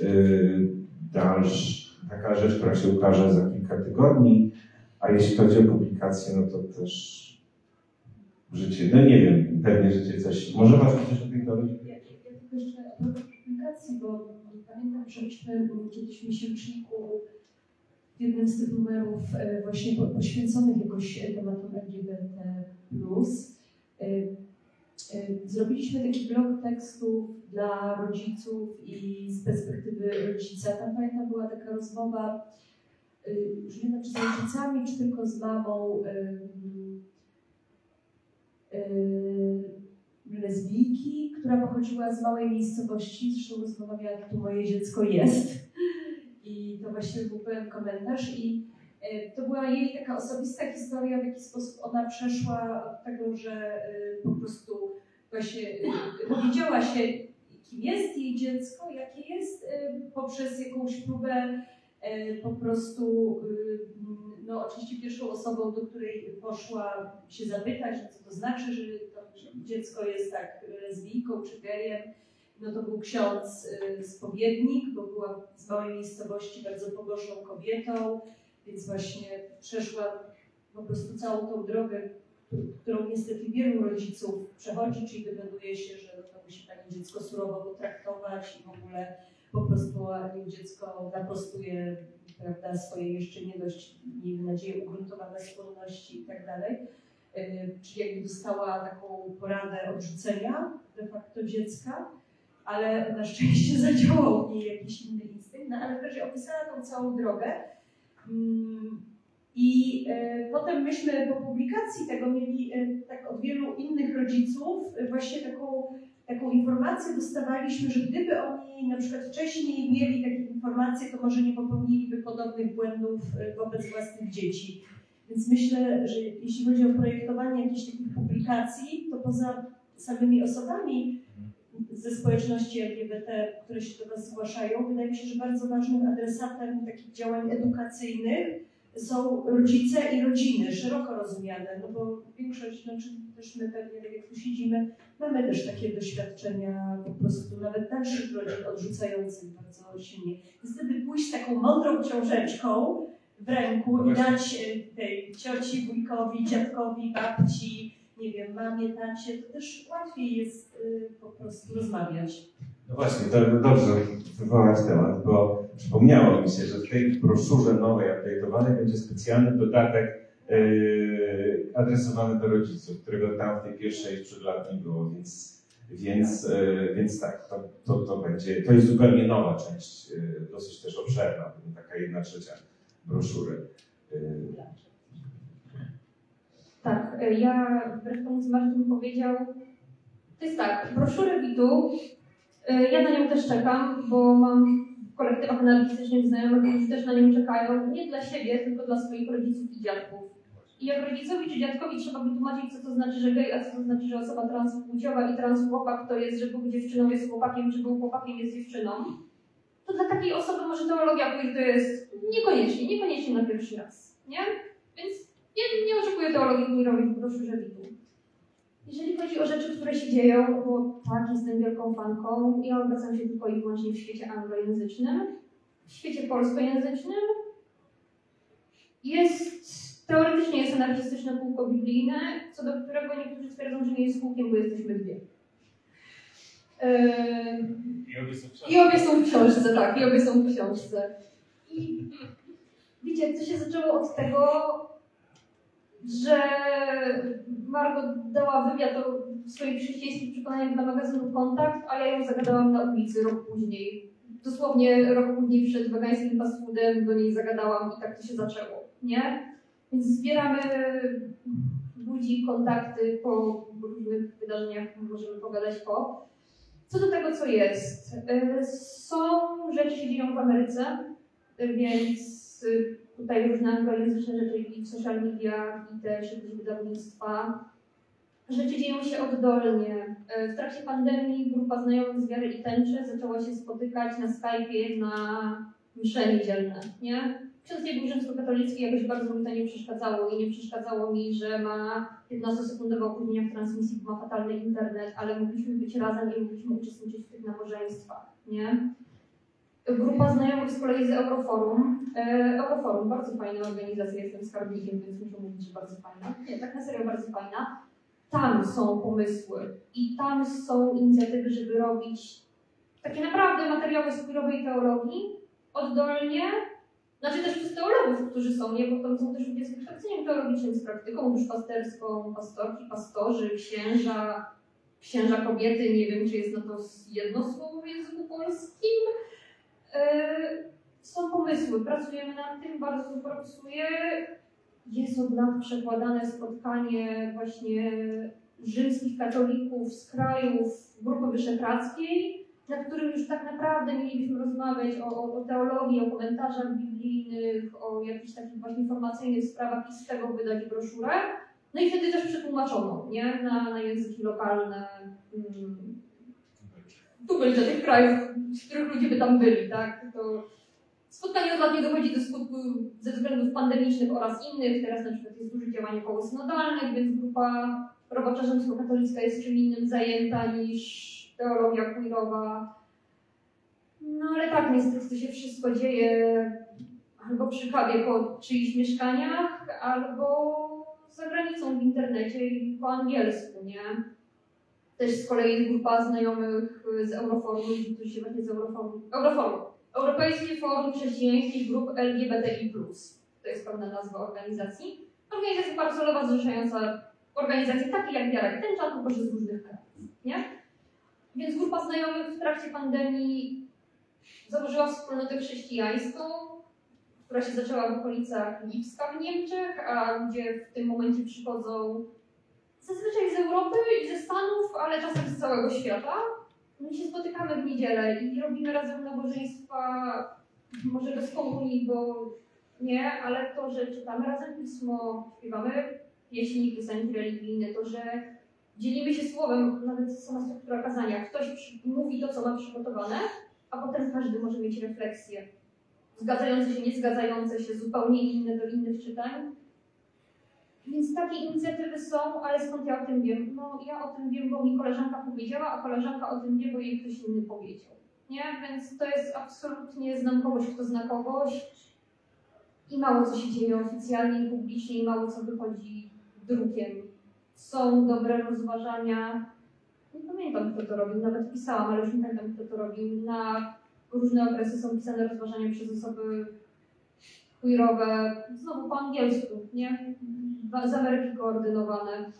taka rzecz, która się ukaże za kilka tygodni, a jeśli chodzi o publikację, no to też życie, no nie wiem, pewnie życie coś, może masz coś o tej teologii? Ja tylko jeszcze a propos publikacji, bo pamiętam, że myśmy kiedyś w miesięczniku w jednym z tych numerów właśnie poświęconych jakoś tematom LGBT+, zrobiliśmy taki blok tekstów dla rodziców i z perspektywy rodzica. Tam pamiętam, była taka rozmowa, już nie wiem, czy z rodzicami, czy tylko z mamą lesbijki, która pochodziła z małej miejscowości, zresztą rozmowa miała tytuł Moje dziecko jest. I to właśnie był pełen komentarz i to była jej taka osobista historia, w jaki sposób ona przeszła od tego, że po prostu właśnie dowiedziała się, kim jest jej dziecko, jakie jest, poprzez jakąś próbę po prostu no oczywiście pierwszą osobą, do której poszła się zapytać, co to znaczy, że to dziecko jest tak lesbijką czy gejem, no to był ksiądz spowiednik, bo była z małej miejscowości bardzo pobożną kobietą, więc właśnie przeszła po prostu całą tą drogę, którą niestety wielu rodziców przechodzi, czyli dowiaduje się, że no, musi pani dziecko surowo potraktować i w ogóle po prostu niech dziecko naprostuje, prawda, swoje jeszcze nie dość, miejmy nadzieję, ugruntowane skłonności i tak dalej. Czyli jakby dostała taką poradę odrzucenia de facto dziecka, ale na szczęście zadziałał w niej jakiś inny instynkt, no ale wreszcie opisała tą całą drogę. I potem myśmy po publikacji tego mieli tak od wielu innych rodziców właśnie taką informację dostawaliśmy, że gdyby oni na przykład wcześniej mieli takie informacje, to może nie popełniliby podobnych błędów wobec własnych dzieci. Więc myślę, że jeśli chodzi o projektowanie jakichś takich publikacji, to poza samymi osobami ze społeczności LGBT, które się do nas zgłaszają, wydaje mi się, że bardzo ważnym adresatem takich działań edukacyjnych są rodzice i rodziny, szeroko rozumiane, no bo większość, znaczy też my pewnie, tak jak tu siedzimy, mamy też takie doświadczenia po prostu nawet dalszych rodzin odrzucających bardzo silnie. Więc wtedy pójść z taką mądrą książeczką w ręku i dać tej cioci, wujkowi, dziadkowi, babci, nie wiem, mamie, tacie, to też łatwiej jest po prostu rozmawiać. No właśnie, to dobrze wywołać temat, bo przypomniało mi się, że w tej broszurze nowej, update'owanej będzie specjalny dodatek adresowany do rodziców, którego tam w tej pierwszej sprzed lat nie było, więc tak, to będzie, to jest zupełnie nowa część, dosyć też obszerna, taka 1/3 broszury. Tak, ja wbrew temu, co Marcin powiedział, to jest tak, broszurę WIT-u, ja na nią też czekam, bo mam w kolektywach anarchistycznych znajomych, którzy też na nią czekają, nie dla siebie, tylko dla swoich rodziców i dziadków. I jak rodzicowi czy dziadkowi trzeba wytłumaczyć, co to znaczy, że gej, a co to znaczy, że osoba transpłciowa i transchłopak to jest, że był dziewczyną, jest chłopakiem, czy był chłopakiem, jest dziewczyną, to dla takiej osoby może teologia pójść, to jest niekoniecznie na pierwszy raz, nie? Więc ja nie oczekuję teologii gmirowej w broszurze WIT-u. Jeżeli chodzi o rzeczy, które się dzieją, bo tak, jestem wielką fanką, ja obracam się tylko i wyłącznie w świecie anglojęzycznym. W świecie polskojęzycznym teoretycznie jest anarchistyczne kółko biblijne, co do którego niektórzy twierdzą, że nie jest kółkiem, bo jesteśmy dwie. I obie są w książce, tak, i obie są w książce. I wiecie, to się zaczęło od tego, że Margot dała wywiad o swoich chrześcijańskich przekonaniach dla magazynu Kontakt, a ja ją zagadałam na ulicy rok później. Dosłownie rok później przed wegańskim fast foodem do niej zagadałam i tak to się zaczęło, nie? Więc zbieramy ludzi, kontakty po różnych wydarzeniach, możemy pogadać po. Co do tego, co jest. Są rzeczy, się dzieją w Ameryce, więc tutaj różne anglojęzyczne rzeczy i w social mediach, i też jakieś wydawnictwa. Rzeczy dzieją się oddolnie. W trakcie pandemii grupa znajomych z wiary i tęczy zaczęła się spotykać na Skype'ie na msze niedzielne, nie? Ksiądz nie był rzymskokatolicki, jakoś bardzo mi to nie przeszkadzało i nie przeszkadzało mi, że ma 15-sekundowe opóźnienia w transmisji, bo ma fatalny internet, ale mogliśmy być razem i mogliśmy uczestniczyć w tych nabożeństwach, nie? Grupa znajomych z kolei z Euroforum. Euroforum, bardzo fajna organizacja, jestem skarbnikiem, więc muszę mówić, że bardzo fajna. Nie, tak na serio bardzo fajna. Tam są pomysły i tam są inicjatywy, żeby robić takie naprawdę materiały z queerowej teologii oddolnie, znaczy też przez teologów, którzy są, nie, bo tam są też ludzie z wykształceniem teologicznym, z praktyką duszpasterską, pastorki, pastorzy, księża kobiety, nie wiem, czy jest na to jedno słowo w języku polskim. Są pomysły, pracujemy nad tym, bardzo to pracuję. Jest od lat przekładane spotkanie właśnie rzymskich katolików z krajów Grupy Wyszehradzkiej, na którym już tak naprawdę mielibyśmy rozmawiać o teologii, o komentarzach biblijnych, o jakichś takich właśnie informacyjnych sprawach i z tego wydać broszurę. No i wtedy też przetłumaczono, nie? Na języki lokalne. Tu będzie tych krajów, z których ludzie by tam byli, tak? Spotkanie od lat nie dochodzi do skutku ze względów pandemicznych oraz innych. Teraz na przykład jest duże działanie koło synodalnych, więc grupa robocza rzymskokatolicka jest czym innym zajęta niż teologia queerowa. No ale tak, niestety to się wszystko dzieje albo przy kawie po czyichś mieszkaniach, albo za granicą w internecie i po angielsku, nie? Też z kolei jest grupa znajomych z Euroforum, którzy się właśnie z Euroforum. Europejskie Forum Chrześcijańskich Grup LGBTI+. To jest pełna nazwa organizacji. Organizacja parasolowa zrzeszająca organizacje takie jak Wiara i Tęcza, tylko że z różnych krajów, nie? Więc grupa znajomych w trakcie pandemii założyła wspólnotę chrześcijańską, która się zaczęła w okolicach Lipska w Niemczech, a ludzie w tym momencie przychodzą zazwyczaj z Europy i ze Stanów, ale czasem z całego świata. My się spotykamy w niedzielę i robimy razem nabożeństwa, może bez komunii, bo nie, ale to, że czytamy razem pismo, śpiewamy pieśni, piosenki religijne, to, że dzielimy się słowem, nawet sama struktura kazania. Ktoś mówi to, co ma przygotowane, a potem każdy może mieć refleksje. Zgadzające się, nie zgadzające się, zupełnie inne do innych czytań. Więc takie inicjatywy są, ale skąd ja o tym wiem? No ja o tym wiem, bo mi koleżanka powiedziała, a koleżanka o tym wie, bo jej ktoś inny powiedział. Nie? Więc to jest absolutnie, znam kogoś, kto zna kogoś i mało co się dzieje oficjalnie i publicznie i mało co wychodzi drukiem. Są dobre rozważania, nie pamiętam kto to robił, nawet pisałam, ale już nie pamiętam kto to robił. Na różne okresy są pisane rozważania przez osoby queerowe, znowu po angielsku, nie? Z Ameryki koordynowane.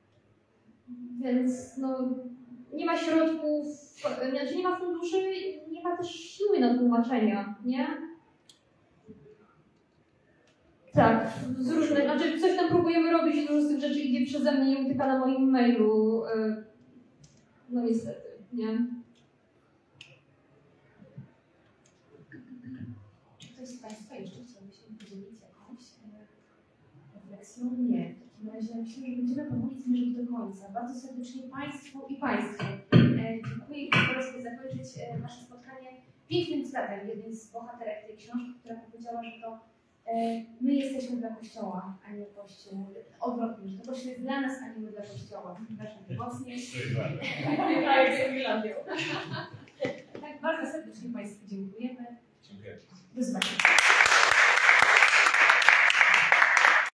Więc no, nie ma środków, znaczy nie ma funduszy, nie ma też siły na tłumaczenia, nie? Tak, z różnych, znaczy coś tam próbujemy robić, dużo z tych rzeczy idzie przeze mnie i utyka na moim mailu. No niestety, nie? Czy ktoś z Państwa jeszcze chciałby się podzielić jakąś refleksją? Nie. W takim razie myślę, że będziemy powoli zmierzać do końca. Bardzo serdecznie Państwu i Państwu dziękuję i pozwolę sobie zakończyć nasze spotkanie pięknym cytatem jednej z bohaterek tej książki, która powiedziała, że to my jesteśmy dla Kościoła, a nie Kościół. Odwrotnie, że to Kościół jest dla nas, a nie my dla Kościoła. Przepraszam mocniej. Tak, z Irlandią. Tak, bardzo serdecznie Państwu dziękujemy. Dziękuję. Do zobaczenia.